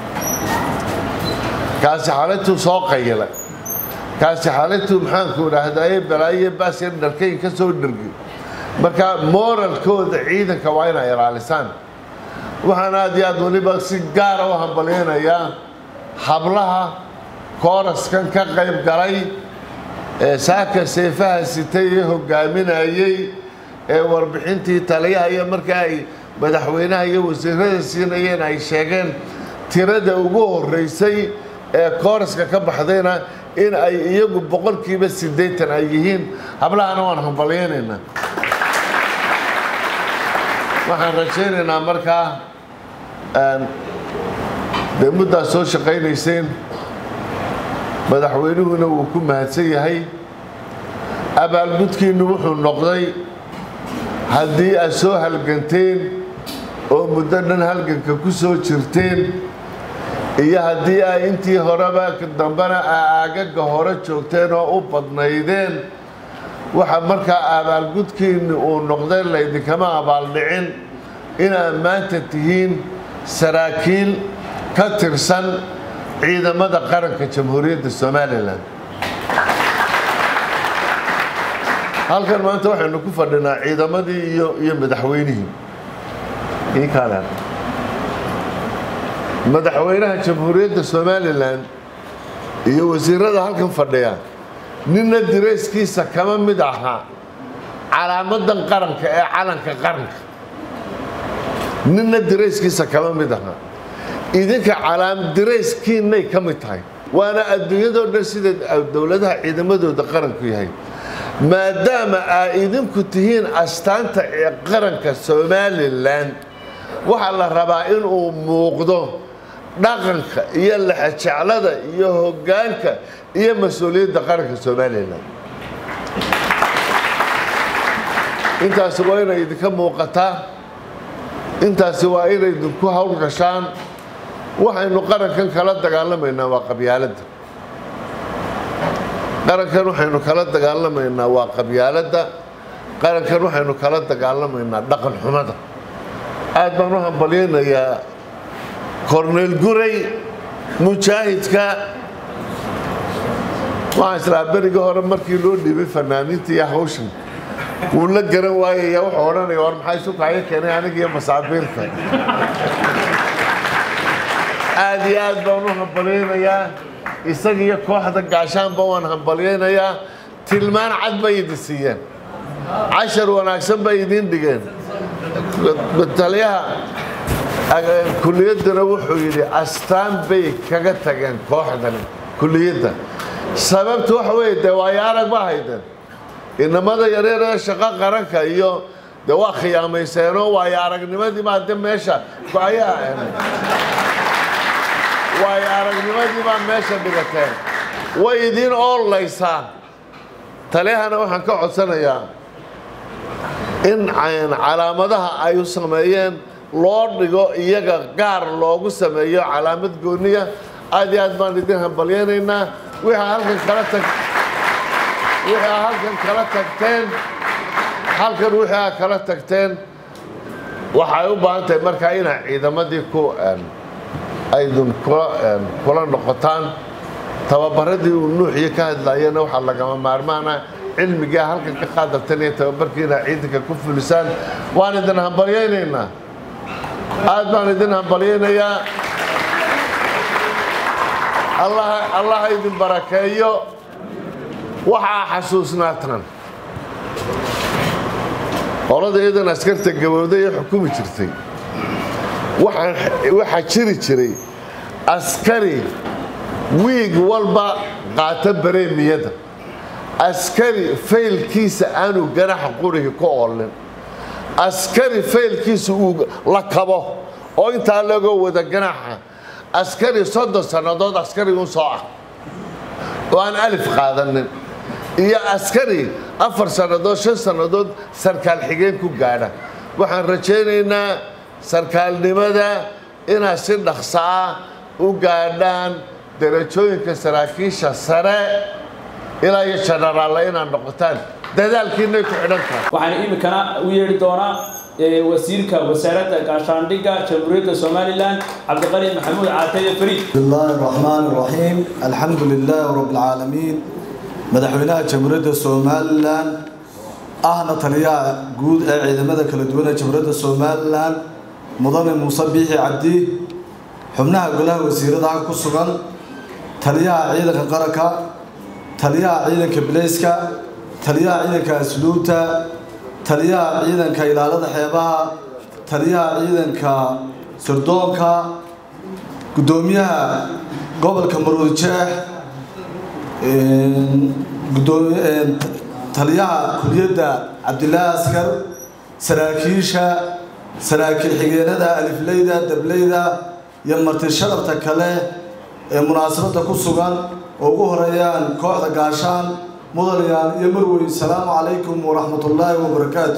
kaasi xalaytuu soo qayilay kaasi xalaytuu maxaanku idhaahdaye balaaye baasir dharkayn ka soo dhergay marka moralkooda ciidanka waa inay ilaalisaan waxaan aad iyo aad waliba si gaara u hambalyaynayaa hablaha kooraskan ka qayb galay ee saaka seefaha sitay ee hogaaminayay ee warbixintii taliyaha iyo markaa ay madaxweynaha iyo wasiirada siinayeen ay sheegeen tirada ugu horeysay ee kooraska ka baxdayna in ay iyagu boqolkiiba siddeetan ay yihiin hablahana waan hambalyeynayna waxaan rajaynaynaa markaa dee muddaa soo shaqaynayseen madaxweynuhuna wuu ku mahadsan yahay abaalgudkiinnu wuxuu noqday haddii aad soo halganteen oo muddo dhan halganka ku soo jirteen iyo haddii ay intii horeba dambena aagaga hore joogteen oo u badnaydeen waxa markaa abaalgudkiinni uu noqday laydinkama abaaldhicin inaad maanta tihiin saraakiil ka tirsan ciidamada qaranka jamhuuriyadda somalilan halkan maanta waxaynu ku fadhinaa ciidamadii iyo iyo madaxweynihii ii kaalaan madaxweynaha jamhuuriyadda somalilan iyo wasiirada halkan fadhiya ninna dirayskiisa kama mid aha calaamadan qaranka ee calanka qaranka ninna dirayskiisa kama mid aha idinka calaam dirayskiinay ka mid tahay waana adduunyadoo dhan sida dowladaha ciidamadooda qaranku yahay maadaama aa idinku tihiin astaanta ee qaranka somalilan waxaa la rabaa inuu muuqdo dhaqanka iyo laxajeclada iyo hoggaanka iyo mas-uuliyadda qaranka somalilan intaasi waa inay idinka muuqataa intaasi waa inay idinku hawlgashaan waxaynu qarankan kala dagaalamaynaa waa qabyaaladda qarankan waxaynu kala dagaalamaynaa waa qabyaaladda qarankan waxaynu kala dagaalamaynaa dhaqan xumada aad baan u hambalyaynayaa korneyl guray mujaahidka waxaan islaa berigii hore markii loo dhiibay fanaaniinta iyo hawshan wuu la garan waayaya wuxuu odhanaya war maxay sukaayo keenay aniga iyo masaabiirta aad iyo aad baan u hambalyaynayaa isaga iyo kooxda gaashaanba waan hambalyaynayaa tilmaan cad bay idin siiyeen cashar wanaagsan bay idin dhigeen taliyaha kuliyaddana wuxuu yidhi astaan bay kaga tageen kooxdan kuliyadda sababtu waxa weeye dee waayo arag ma haydeen inamada yareer ee shaqo qaranka iyo dee waa khiyaamayseenoo waayo aragnimadii baa de meesha ayaa waayo aragnimadii baa meesha dhigateen way idiin oolaysaan taliyahana waxaan ka codsanayaa in calaamadaha ay u sameeyeen loo dhigo iyaga gaar loogu sameeyo calaamad gooniya aad iyo aad baan idin hambalyaynaynaa wixii halkan kala tag wixii halkan kala tagteen halkan wixii aad kala tagteen waxay u baahan tahay markaa inaa ciidamadii ku aydun kula noqotaan tababaradii uu nuuxiyo ka hadlayana waxaa lagama maarmaana cilmigaa halkan ka qaadatan iyo tababarkiina ciidanka ku fulisaan waan idin hambalyaynaynaa aad baan idin hambalyaynayaa allah idin barakeeyo waxaa xasuusnaatan qolada iyadan askarta gabowday ee xukumi jirtay waxaa jiri jiray askari wiig walba qaata bareemiyada askari faylkiisa aanu ganaxa qurihi ku oolin askari faylkiisa uu la kabo oo intaa laga wada ganaxa askari soddon sannadood askari un soo ah oo aan alif qaadanin iyo askari afar sannadood shan sannadood sarkaal xigeen ku gaadha waxaan rajaynaynaa sarkaalnimada inaad si dhaqso ah u gaadhaan darajooyinka saraakiisha sare ilaa iyo jenaraalla inaad noqotaan dadaalkiinay ku xidhan tahay waxaan imikana u yeedhi doonaa wasiirka wasaaradda gaashaandhigga jamhuuriyadda somalilan cabdiqani maxamuud caataye fariid bismillaahi raxmaani raxiim alxamdu lilaahi rabbi alcaalamiin madaxweynaha jamhuuriyadda somalilan ahna taliyaha guud ee ciidamada kala duwan ee jamhuuriyadda somalilan mudane muuse biixi cabdi xubnaha golaha wasiiradaha ku sugan taliyaha ciidanka qaranka taliyaha ciidanka bilayska taliyaha ciidanka asluubta taliyaha ciidanka ilaalada xeebaha taliyaha ciidanka sirdoonka gudoomiyaha gobolka Maroodi Jeex gudoomiyaha taliyaha kuliyadda Cabdilaahi Askar saraakiisha saraakiil xigeenada alifleyda dableyda iyo marti sharafta kale ee munaasabada ku sugan oo ugu horeeyaan kooxda gaashaan mudanayaal iyo marweyn salaamu calaykum waraxmatullaahi wabarakaatu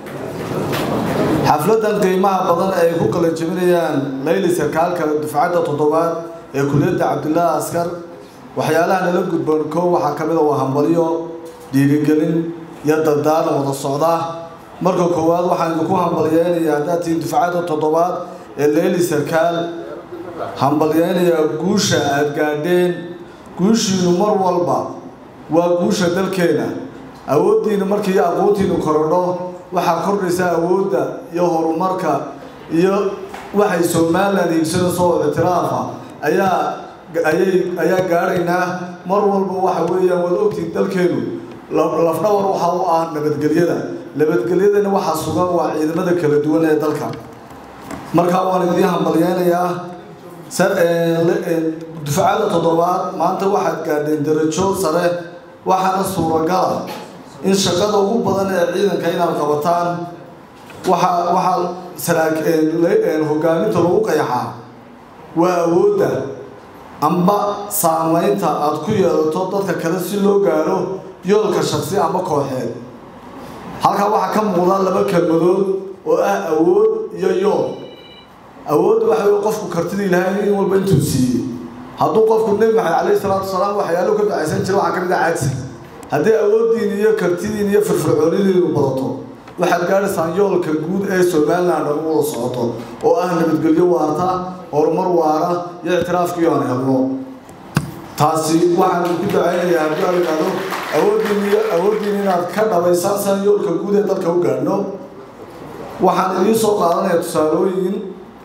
xafladan qiimaha badan ay ku kala jebinayaan layli sarkaalka dufcadda toddobaad ee kuliyadda Cabdilaahi Askar waxyaalaha nala gudboon koow waxaa ka mid ah waa hambalyo dhiirigelin iyo dardaaran wada socda marka koowaad waxaan ku hambalyeeyaa dadkii dufcadda toddobaad ee layli sarkaal hambalyeeyaa guusha aad gaadheen guushiinu mar walba waa guusha dalkeena awoodiina markii aqoontiinu korodho waxa kordhaysa awoodda iyo horumarka iyo waxay Soomaaliland iibsado soo ictiraafa ayaa ayay ayaa gaarayna mar walba waxa weeyaan wada ogtiin dalkeenu lafdhawr waxa uu ah nabadgelyada nabadgelyadana waxa sugan waa ciidamada kala duwan ee dalka marka waan idin hambalyeeyaa sar dufcada toddobaad maanta waxaad gaadheen darajo sare waxaana suuragal in shaqada ugu badan ee ciidanka inaad qabataan waxa waxa saraakiil hogaaminta lagu qayaxaa waa awoodda amba saamaynta aad ku yeelato dadka kale si loo gaaro yoolka shakhsi ama kooxeed halka waxa ka muuqda laba kelmadood oo ah awood iyo yool awood waxa uu qofku kartida Ilaahay in walba intuu siiyay hadduu qofku Nabi Maxamed calayhi salaatu wasalaam waxyaalo ka bacaysan jiray waxa ka mid ah caadsi haddii awoodiin iyo kartidiin iyo firfircoonidiinu badato waxaad gaaraysaa yoolka guud ee Soomaaliland oo wada socoto oo ah nabadgelyo waarta horumar waara iyo ictiraafkii aan helno taasi waxaan ku ducaynayaa haddii aad idhaahdo awoodiin iyo awoodiin inaad ka dhabaysaan yoolka guud ee dalka u gaadhno waxaan idiin soo qaadanayaa tusaalooyin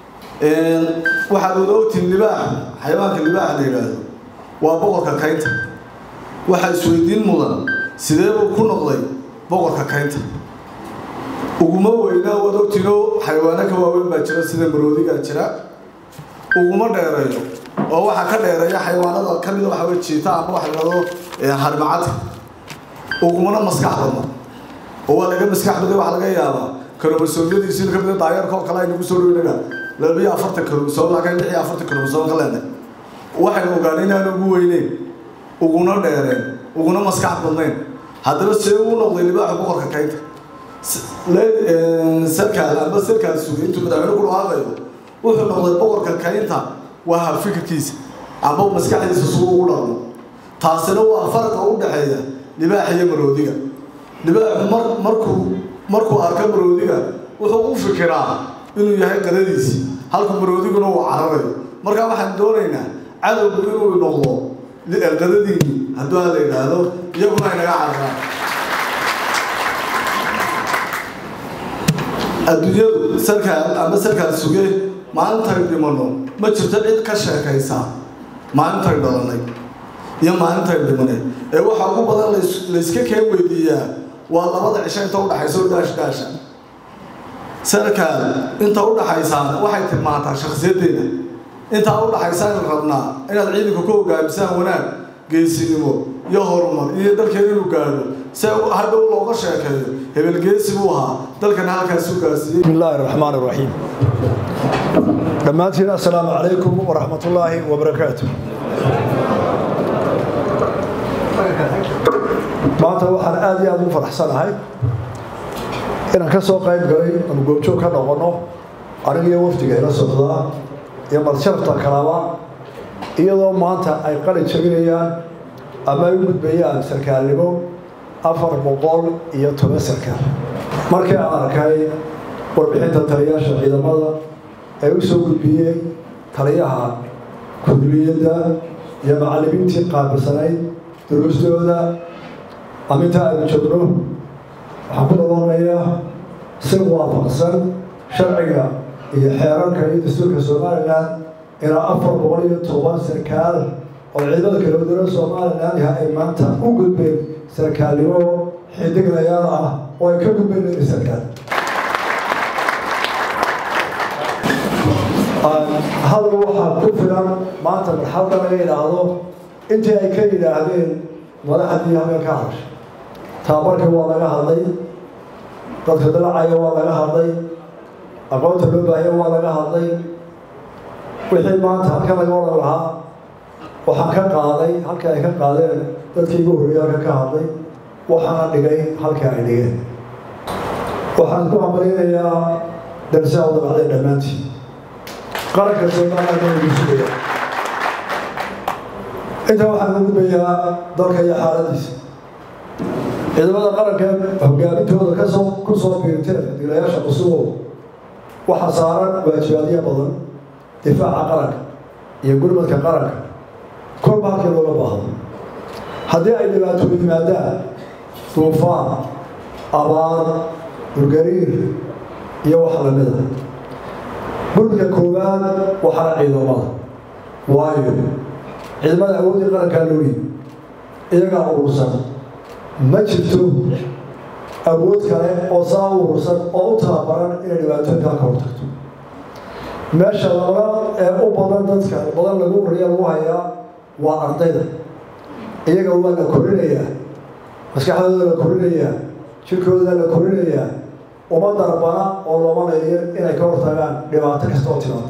waxaad wada ogtiin libaax xayawaanka libaaxa la yidhaahdo waa boqorka kaynta waxaa isweydiin mudan sidee buu ku noqday boqorka kaynta uguma weynaa wada ogtiinoo xayawaano ka waaweyn baa jira sida maroodiga jira uguma dheereeyo oo waxaa ka dheereeya xayawaanada ka mid waxa weeye jiita ama waxa la yidhaahdo harmacadka ugumana maskax badna oo waa laga maskax baday waxa laga yaabaa kromosoomyadiisa ka mid ah daayarka oo kale ay nagu soo dhaweynaga laba iyo afartan kromosoom laakiin lix iyo afartan kromosoom ka leedahay waxay ogaaneen inaan ugu weyneyn uguna dheereen uguna maskax badnayn haddaba see uu noqday libaaxa boqorka kaynta sarkaal amba sarkaal sugay intuu madaxweyne ku dhawaaqayo wuxuu noqday boqorka kaynta waa fikirkiisa amba maskaxdiisa suu ugu dhaqmo taasina waa farqa u dhaxeeya libaaxa iyo maroodiga libaaxu mar markuu markuu arka maroodiga wuxuu u fikiraa inuu yahay qadadiisi halka maroodiguna uu cararayo marka waxaan doonaynaa cadowgu inuu noqdo qadadiini hadduu la yidhaahdo iyaguna ay naga cararaan adduunyadu sarkaal ama sarkaal suge maalintay dhimano ma jirto cid ka sheekaysa maalintay dhalanay iyo maalintay dhimanay ee waxa ugu badan la iska keen weydiiyaa waa labada cisho inta u dhaxayso daash daasha sarkaal inta u dhaxaysaan waxay tilmaantaa shakhsiyadeena inta u dhaxaysaan rabnaa inaad ciidanka ku hogaamisaan wanaag geesinimo iyo horumar iyo dalkeena inuu gaadho si hadhow looga sheekeeyo hebel geesi buu ahaa dalkana halkaas u gaarsiiyey bismillaahi raxmaani raxiim dhammaantiin assalaamu calaykum waraxmatullaahi wabarakaatu maanta waxaan aad iyo aad u faraxsanahay inaan ka soo qayb galay ama goobjoog ka noqono aniga iyo wafdiga ila socdaa iyo madsharafta kalaba iyadoo maanta ay qalin jabinayaan ama ay u gudbayaan sarkaalnimo afar boqol iyo toban sarkaal markii aan arkay warbixinta taliyaasha ciidamada ee u soo gudbiyey taliyaha kuliyadda iyo macallimiintii qaabilsanayd duruustooda aminta aynu joogno waxaan ku dhawaaqayaa si waafaqsan sharciga iyo xeerarka iyo dastuurka Soomaaliland ilaa afar boqol iyo toban sarkaal والعلماء كانوا Soomaaliland ay maanta u gudbeen sarkaalnimo xidiglayaal ah oo ay ka gudbeen sarkaal هذا هو كفران ما أنت بالحلقة ما يلاحظه أنت أي كي يلاحظين ولا حد يهم كارش تابرك هو ولا هذي قد خدلا عيا ولا هذي أقوت اللبة هي ولا هذي وحين ما أنت هكذا يقول لها وحكى قاضي هكذا هكذا قاضي تذكيه رياك كهذي وحنا نجي هكذا نجي وحنا عمرين يا درسوا بعدين دمانتي قرك السلطان المسؤولية. إذا واحد من بيها ذلك هي حالتيس. إذا بدأ قرك هجابته هذا كسر كسر بيرتين إلى يشق الصور وحصارا واجباتية بضن دفاع قرك يقول لك قرك كل بعض يقول بعض. هذه اللي بتقول بماذا طوفان أبار الجرير يوحى المدى. قلت كوبان وحرق عظامات وايد عظامات أودي قال كانوي إذا قال ورسل ما شفتوا أود كلام أصاب ورسل أو تابران إلى الوقت كان كورتكتو ما شاء الله أو بدن تذكر بدن لقول ريال وهايا وأرضينا إذا قالوا أنا كورينيا بس كهذا أنا كورينيا شو كذا أنا كورينيا وما ضربنا ولا ما نيجي إن كورتنا لبعضك استوتنا.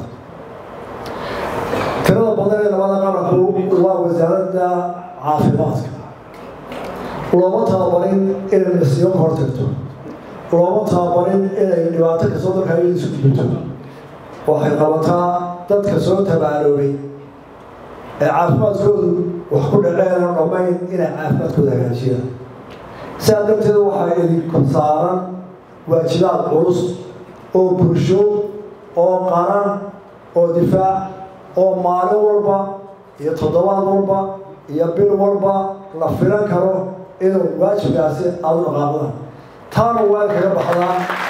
كذا بدل لما نقول الله وزارة عافيماتك. ولا تابرين إلى المسيون كورتكتو. ولا تابرين إلى لبعضك استوتك هاي سكتو. وحقبتها تذكر تبعلوي. عافيماتك وحكون العالم رمين إلى عافيماتك ذا شيء. سأدرت الواحد اللي كنصارا واجبات عروس أو برشو أو قرن أو دفاع أو مال وربا يتضوى وربا يبيل وربا لفران كرو إذا واجب ياسي أو نقابل تانو والك بحضا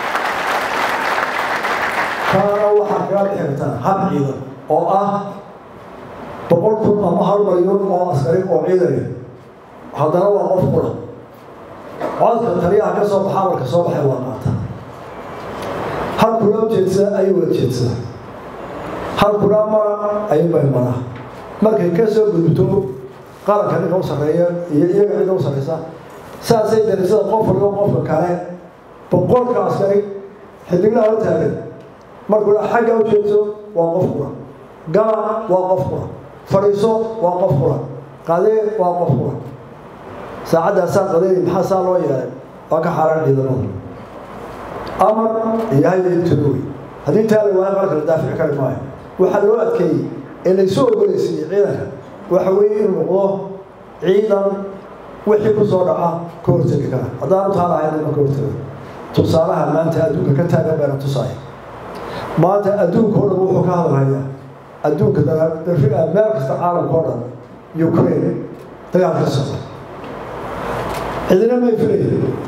تانو وحكرات حكتان هم عيدا أو أه بقول كل أمهر مليون أو أسكري أو عيدري هذا هو أفضل عادة الطريقة كسب حاول كسب حيوانات. هل كلام جنسة أيوة جنسة. هل كلام مرة أيوة مرة. ما كان كسب بدو قال كان يوصل ريا يجي يوصل ريسا. سأسيد ريسا قفل يوم قفل كاره. بقول كاسكري حدينا هو تاني. ما كل حاجة وجنسه وقفوا. قال وقفوا. فريسو وقفوا. قاضي وقفوا. ساعدها ساق قضية محاسة لويا وكحرر إذنهم أمر يهاي التنوي هذه تالي وانا قالك الدافع كلمة وحلوات كي اللي يسوق بوليسي عيدا وحوين الموضوع عيدا وحكو صورة كورتك كان أدارو تعالى عيدا كورتك تصالها ما أنت أدوك كتاقا بين تصاي ما أنت أدوك هو روحك هذا الهيا أدوك درفق أمريكا العالم كورا يوكرين تقال في السفر إذا ما يفرق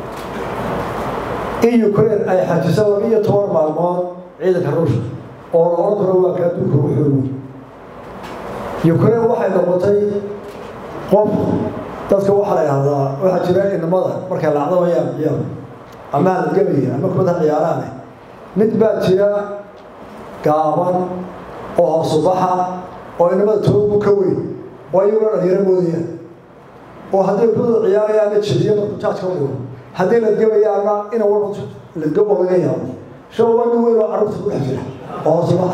إن يوكرين أي حاجة سوى طور مع الماضي عيدك الروس أو الأرض روا كاتوك روحهم يوكرين واحد نقطي قف تذكر واحد هذا واحد جرى إن ماذا مركز العضو يام يام أمان الجميع أما كمثل عيارانه نتبع جرى قابن أو صباحا أو إنما توب كوي ويقول غير موديا وهذا يكون عيار يعني تشديه متجاج كونه هذا الجو يعني إن أول الجو ولا يوم شو هو نقول عرفت كل حاجة أو صباح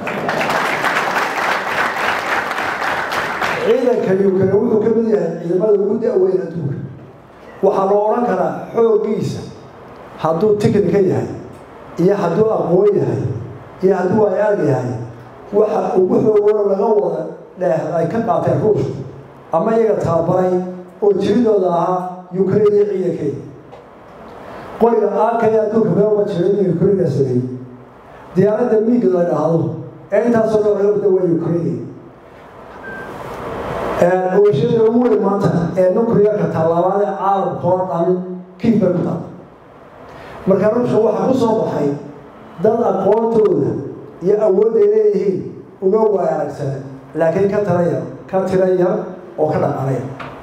إذا كان يكلمون كمل إذا ما وجود أول أدوك وحلوران كنا حوجيس هذو تكنيكية هي هذو أقوية هي هذو عيالها وح وبحور ولا جوّا لا أي كم قاطع روش أما يقطع وجريد الله يوكرين عيكي قل آك يا دوك بيوم تشرين يوكرين سري ديانة دميك الله هذا أنت صدق غير بدو يوكرين وشيء الأمور ما تن نوكريا كتلاوان عالم قرآن كيف بيطلع مركبون شو حكوا صباحي دل أقوال يا أول إليه وجوا يا رجال لكن كتريا ka tiraya oo ka dhaqanaya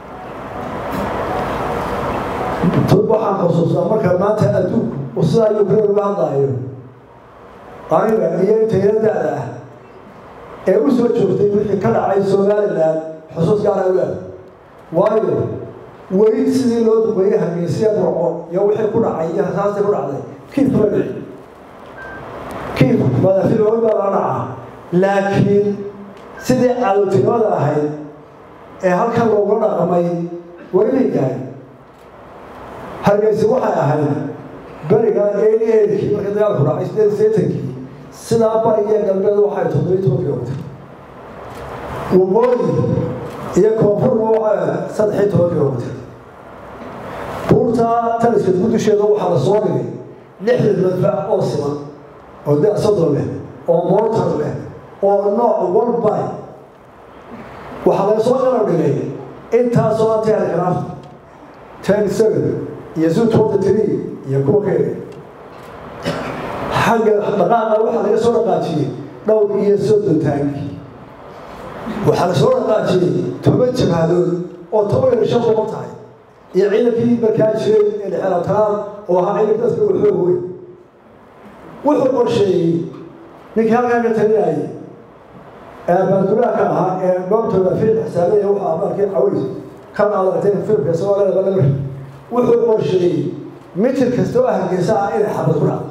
waxaan xusuustaa marka maanta adduunku sidaa ukraine uga hadlaayo aniga iyo intayadaada ah ee u soo joogtay wixii ka dhacay somaliland xusuus gaara u leedahay waayo weli sidii loo duqeeyey hargeysiya burco iyo wixii ku dhacay iyo rasaastii ku dhacday kiif kuma dhici kiif madafil oga baa la dhacaa laakiin sidii cadowtinimada ahayd ee halkan looga dhaqmay weli bay gahay hargeysi waxay ahayd beriga eeli eelkii marka dagaalku dhacay sideed seetankii sidaa barigiyo galbeed waxay toddobiyi toban kilomitr waqooyi iyo koonfurna waxay saddexiyo toban kilomitr buurta taliska gudusheeda waxaa la soo dhigay lixdan madfac oo siman oo da soddon leh oo mortar leh oo nooc walba waxaa laga soo garab dhigay intaasoo anti-aircraft ten seven iyo su twenty three iyo kuwa kale xagga dhaqaaqa waxaa laga soo dhaqaajiyey dhowr iyo soddon taangi waxaa la soo dhaqaajiyey toban jabhadood oo toban iyo shan boqol tahay iyo ciidankii markaa jiray ee dhexelatanaad oo ahaa ciidanka dadka uu xoog weyn wuxuu qorsheeyey ninkii halkaa ka talinayay ee baadulaaka ahaa ee goobtooda fiil xisaabeeya wuxuu amarkii caways kan aad aragtay filmka soomaalida balamar wuxuu qorsheeyey mitir kasta oo hargeysa ah inay xabad ku dhacdo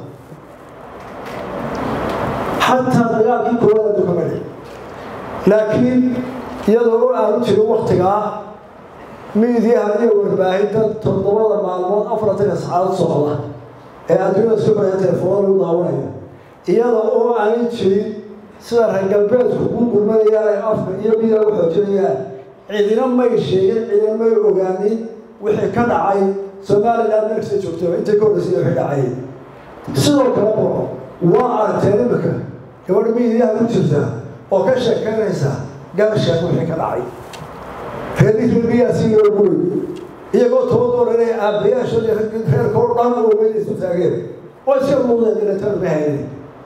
xataa dagaalkii koowaad adduunka ma dhici laakiin iyadoo u aanu jirin waktigaa miidiyaha iyo warbaahinta toddobada maalmood afartanka sacadood socda ee adduunyada isku xidhaya telefoona lagu daawanayo iyada oo aanay jirin sida reer galbeedku u gurmanayaan ay afka iyo midiga u xoojinayaan cidina may sheegin cidina may ogaanin wixii ka dhacay somaliland meelkasta joogtaba intay ka horreysay wixii dhacay sidoo kale qoro waa aragteen imika gabadha miidiyaha ku jirta oo ka sheekeynaysa garsheeg wixii ka dhacay reerriyaasii loo guray iyagoo toban doolar inay aabbayaashooda reerka oo dhan oo meel isu taageen oo iska muuqdeen inay tan ma haynin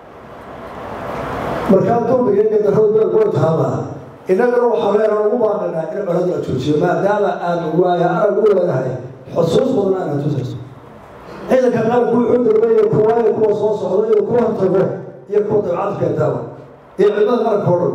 markaa dulmiga iyo darrada meel goor tahabaa innagana waxaa leedaha ugu baaqaynaa in colada la joojiyo maadaama aan waaya arag u leedahay xusuus badan aanad tusayso ciidanka qaranku wuxuu dalbaya kuwa iyo kuwa soo socda iyo kuwa tago iyo kuwa dabcad keentaaba iyo ciidamada qaranka oo dhan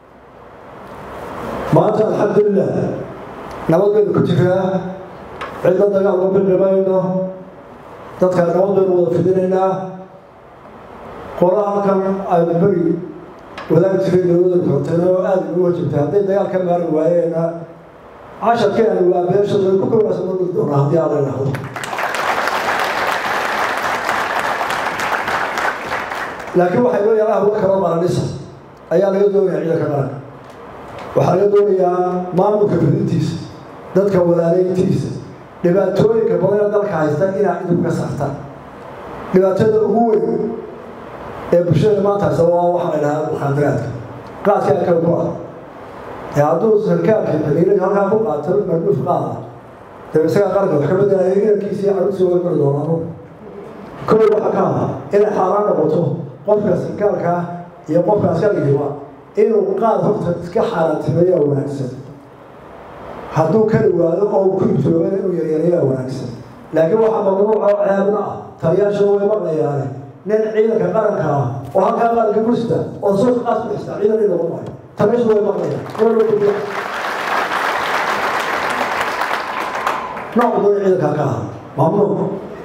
maanta alxamdulilah nabad baynu ku jiraa cidla dagaal ma biqimayno dadka nabad baynu wada fidinaynaa qola halkan aynu beri wadaagi jiray dowlada doorteen oo aada ugu wajibtay hadday dagaal ka maari waayeena casharkeenu waa beeshada ku gawracsan ma dhigi doonaa haddii aan la idhaahdo laakiin waxay loo yaalaha wa kala maranisa ayaa laga doonaya ciidanka qaranka waxaa laga doonayaa maamulka fidintiisa dadka walaaleyntiisa dhibaatooyinka badanee dalka haysta inaa idinku ka saartaan dhibaatada ugu weyn ee bulshada maanta haysta waa waxaa la idhahaa mukhaadaraadka qaadka kale ku ah ee hadduu sarkaalka xiliilay halkaa ku qaato madhuuf qaada dee isagaa qaranka wax ka bedelaya inankiisa iyo carruurtiisa way mari doonaan kow waxaa ka ah inay xaaraan noqoto qofka sarkaalka iyo qofka askarigiiba inuu qaad horta iska xaaraantimeeyaa wanaagsan hadduu kali waado oo uu ku ibtooban inuu yaryareeyaa wanaagsan laakiin waxaa mamnuuca oo ceebna ah taliyaashooda way maqlayaane nin ciidanka qaranka ah oo halkaa qaranka kursita oo suuqa qaas ku xistaa ciidan in lagu maayo taliyaashu way maqlayaan nooc doona ciidanka ka ah mamnuuc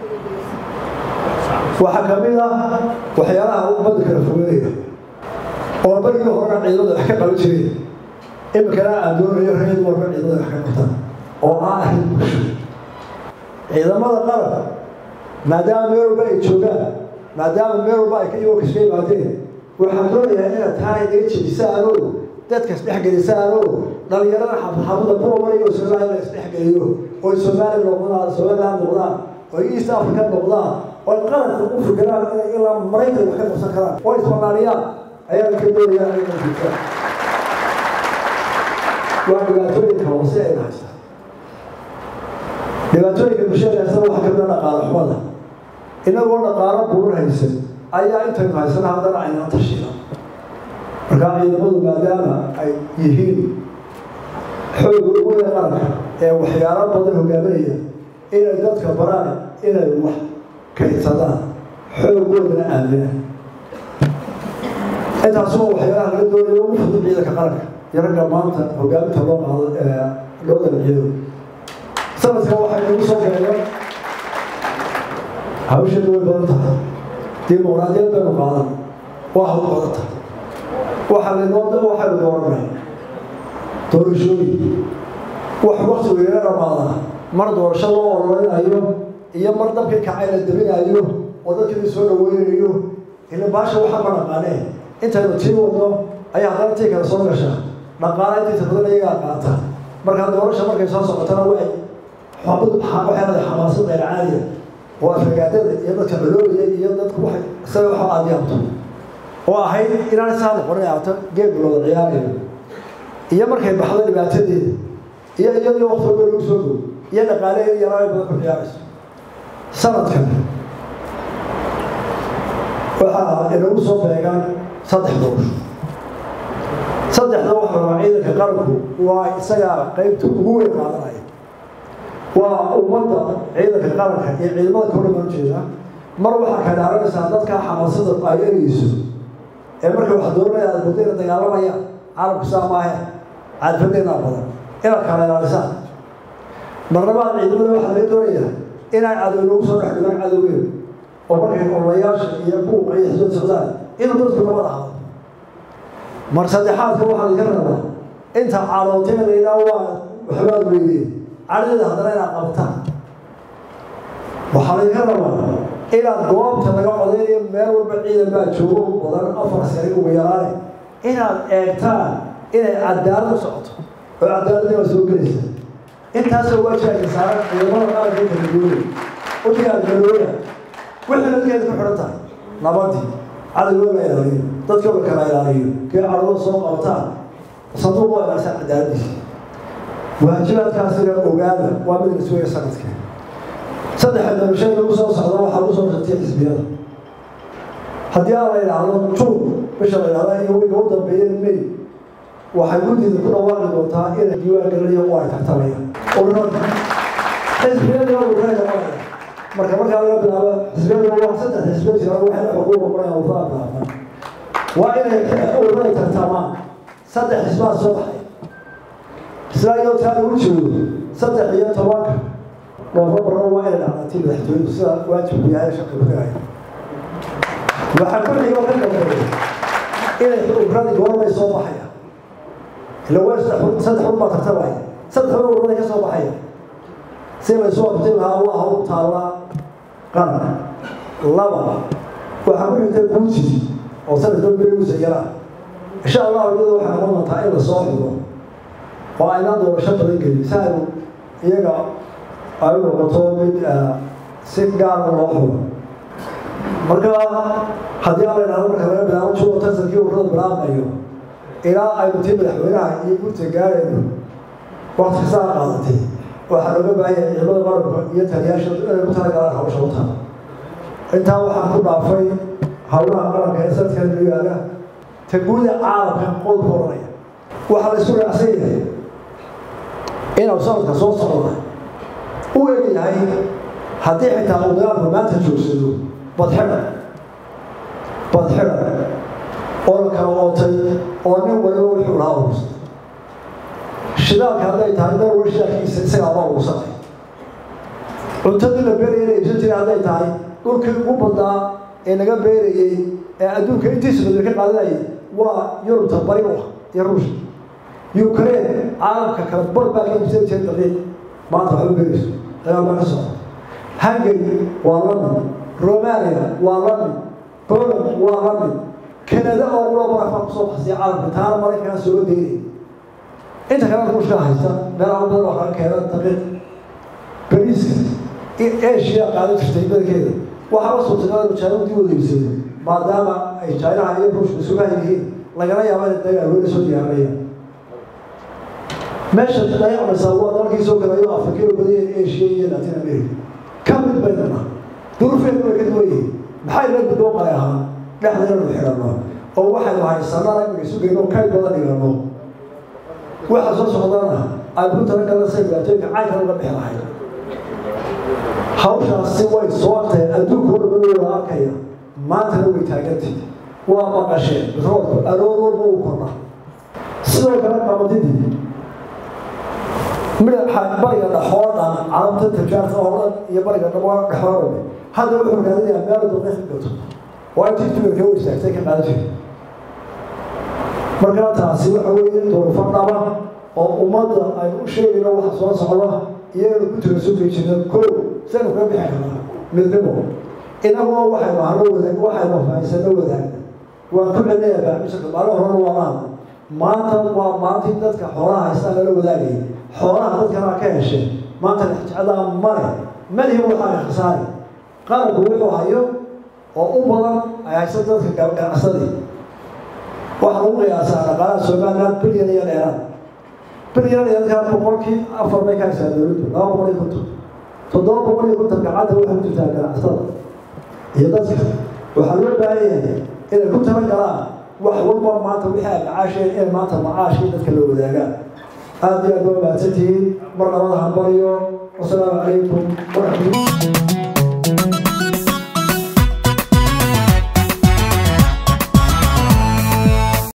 waxaa ka mid ah waxyaalaha ummadda kala fogeynaya oo barigii horena ciidamada wax ka qaban jireen iminkana aan doonayo reer dumarka ciidamada wax ka qabtaan oo aan ahayn bulsho ciidamada qaranka maadaama meel walba ay joogaan maadaama meel walba ay ka iyagoo kaska yimaadeen waxaan doonayaa inaad taana inaga jeedisaanoo dadka isdhexgelisaanoo dhalinyarada xaafadda kuwa mariyo somaliland la isdhexgeliyo oy somaliland noqdaan somaliland noqdaan oy east africa noqdaan oy qaranka u fikiraan inay ilaa maraykan wax ka qabsan karaan oo isbanaaniyaan ayaa ka doonayaa inay jirtaan waa dhibaatooyinka hoose ay haystaan dhibaatooyinka bulshada haysan waxaa kamida dhaqaalo xumada inagoo dhaqaalo buuran haysan ayaa intaynu haysana haddana aynaan tashiilan markaa ciidamadu maadaama ay yihiin xoog ugu qaranka ee waxyaalo badan hogaaminaya inay dadka baraan inay wax kaydsadaan xoogoodana aaminaan intaas waa waxyaalaha laga doonayo ugu fudud ciidanka qaranka iyo ragga maanta hogaaminta loo qaado ee looda ciido sanadkan waxay nagu soo galeen hawsheedu way badan tahay dimuqraadiyad baynu qaadan waa hawl badan tahay waxaa laynoo waxaynu dooranay doorashooyin wax waqti weynala dhamaadaa mar doorasho loo ololeynayo iyo mar dabkii kacay la dabinayo oo dadkii soo dhaweynayo ila baasha waxaa ma dhaqaanee intaynu tii wadno ayaa haddana tii kale soo gashaa dhaqaala intiisa badan iyagaa qaata markaa doorasha markay soo socotana way xabad waxay leedahay xamaasad dheer caadiya oo afagaadada iyo dadka coloobaya iyo dadku waxay isaga waxa aad yaabto oo ahayd inaan saa noqonin aabto geeb looda ciyaarayo iyo markay baxdo dhibaatadeeda iyo iyadoo waqti walba lagu soo dhow iyo dhaqaaleheeda iyo raay badan ku ciyaarayso sanadkan waxaa inagu soo beegaan saddex doorasho saddexda waxa rabaa ciidanka qaranku waa isagaa qaybta ugu weyn qaadanaya waa ummadda ciidanka qaranka iyo ciidamada ka dhiman jeeda mar waxaa ka dhaaranaysaa dadka xamaasada ay erayso ee markay wax dooranaya aad mudayna dagaalamayaan caalamku saa maahe caadfadeena badan inaad kala ilaalisaan marlabaad ciidamada waxaa laga doonayaa inay cadow lagu soo dhex dhigaan cadowgeeda oo markay ololayaasha iyo buuqa iyo xisbad socdaan inuu dadku nabad ahado mar saddexaadka waxaa laga rabaa inta calooteeda ilaa waa waxbaad weydeen cadhida haddana inaad qabtaan waxaa laga rabaa inaad goobta laga codeynayo meel walba ciidan baa joogo badan afar sari ugu yaraane inaad eegtaan inay cadaalad u socoto oo cadaaladnima soo gelaysa intaasoo waajaaka saaran ciidamada qaranka kala duwanay ujigaad galooya wixii dadkeeda ku xidhan tahay nabadii cadowga la ilaaliyo dadka la kala ilaaliyo kii cadowda soo qabtaan sanduuq waa ilaasaan cadaaladiisa waajibaadkaasina ogaada waa mid la sugaya sanadka saddexa doorashada lagu soo socda waxaa lagu soo shartiyay xisbiyada haddii aan la yidhaahdo juun bisha la yidhahda iyo wiga u dambeeyeen may waxay guddiida ku dhawaaqi doontaa inay diiwaan gelinayo oo ay tartamayaan ururada xisbiyada waa ururada maraya marka markaa laga bilaabo xisbiyada waa saddex xisbiya jira waxay xuquuqa qorayaan ururada bilaabaan waa inay ururada tartamaan saddex xisbaa soo baxay isla iyadoo taa lagu joogo saddex iyo tobanka noofambarna waa inay dhacdatii madaxtooyadu sida waajibku yahay shaqi bugaayo waxaa ku xigo ka dambeeya inay ururadi goormay soo baxaya ila waa saddex un baa tartamaya saddex un ururaday ka soo baxaya si laysoo abtin lahaa waa hawl taalla qaran laba waxaa ku xigtay guuti oo sanadka berigiisa yaraa insha allahu iyadoo waxaa noqon doontaa in la soo xigo oo aynaan doorasho badan gelin si aynu iyaga ay u noqoto mid si gaara loo xulo marka haddii aan la yidhahdo marka laga bilaabo juuga tartankii ururada bilaabmayo ilaa aynu tii madaxweynaha iyo gurta gaarayno waqti kastaa qaadatay waxaa looga baahan yahay ciidamada qaranka iyo taliyaasha inay ku talagalaan hawsha u taha intaa waxaan ku dhaafay howlaha qaranka ee sanadkan loo yaala ta guuda caalamka qodobka oranaya waxaa la isku raacsan yahay inuu sanadka soo socda u eg yahay haddii xitaa uu dagaalku maanta joogsado badxidha badxidha oo la kala ootay oo nin waliba wuxuu lahaa urusa shidaalka hadday tahay dar wali shidaalkiisa isagaabaa urursanay cuntadii la beerayay la iibsan jiray hadday tahay dhulkii ugu badnaa ee laga beerayey ee adduunka intiisa badwe ka qaadanayay waa yurubta bari u ah iyo ruushka ukraine caalamka kale bar baa ka iibsan jiray daqiiq maanta waxba beerayso dagaal baa ka socda hungary waa london romania waa london poland waa london kanada oo ula barafaa kusoo baxsay caalamka taana maraykanka soo deynay inta kale ruushka haysta meel aan badan oo kala keena daqiiq bariiska asia qaadan jirtay badankeeda waxaa la suurtagalay inuu jaanub dib wada iibsado maadaama ay jainaha iyo ruushka isugaha yihiin lagala yaaba in dagaal weyna soo diyaarinayaan meesha dayacmaysaa waa dalkii soo galayo afrika oo badan yahin asia iyo latin america ka mid baynana duruufeedu way ka duwan yihiin maxay la gudboon qay ahaa dhexda inaynu xidhanno oo waxaynu haysanana imika isu geyno kay badan dhigano waxa soo socdana ay ku talagalay say dhibaatooyinka caynka uga bixi lahayd hawshaasi way soo tahay adduunka oo dhan wada arkaya maantana way taagantay waa maqasheen bitroolka aroor walba uu kordhaa sidoo kale qamadidii midha bariga dhaxoo dhan carabta tijaarta oo dhan iyo bariga dhaxoo dhaxoo dhan hadda wuxuu raadinayaa meel daqiiq gato oo ay tigtiga u istaagtay ka qaadashay marka taasi waxa weeye doorfan dhaba oo ummadda ay u sheegayno waxa soo socda iyagana ku jira soo geejina kow sanu ka bixi karnaa midnimo inagoo waxaynu halo wadaag waxaynu fahaysano wadaagna waan ku celinayaa baaxmisha maalin horena waanaan maanta waa maalintii dadka xoolaha haystaan lala wadaagayay xoolaha dadkana ka hesheen maanta jeclaa male malihi waxaa khasaari qaranku wuxuu hayo oo u badan ay haysa dadka ganacsadii waxaa lagu qiyaasaa dhaqaalaha somaliland bilyan iyo dheeraan bilyan iyo dadkaa boqolkii afar bay ka haysaa dowladdu laba boqol iyo konton toddoba boqol iyo konton gacanta waxay ku jirtaa ganacsada iyo dadka waxaa loo baahan yahay inay ku talagalaan wax walba maanta wixii ay macaasheen in maanta macaashii dadka la wadaagaan aad iyo aad waa mahadsantihiin mar labada hambaliyo wasalaamu calaykum waraxmatullahi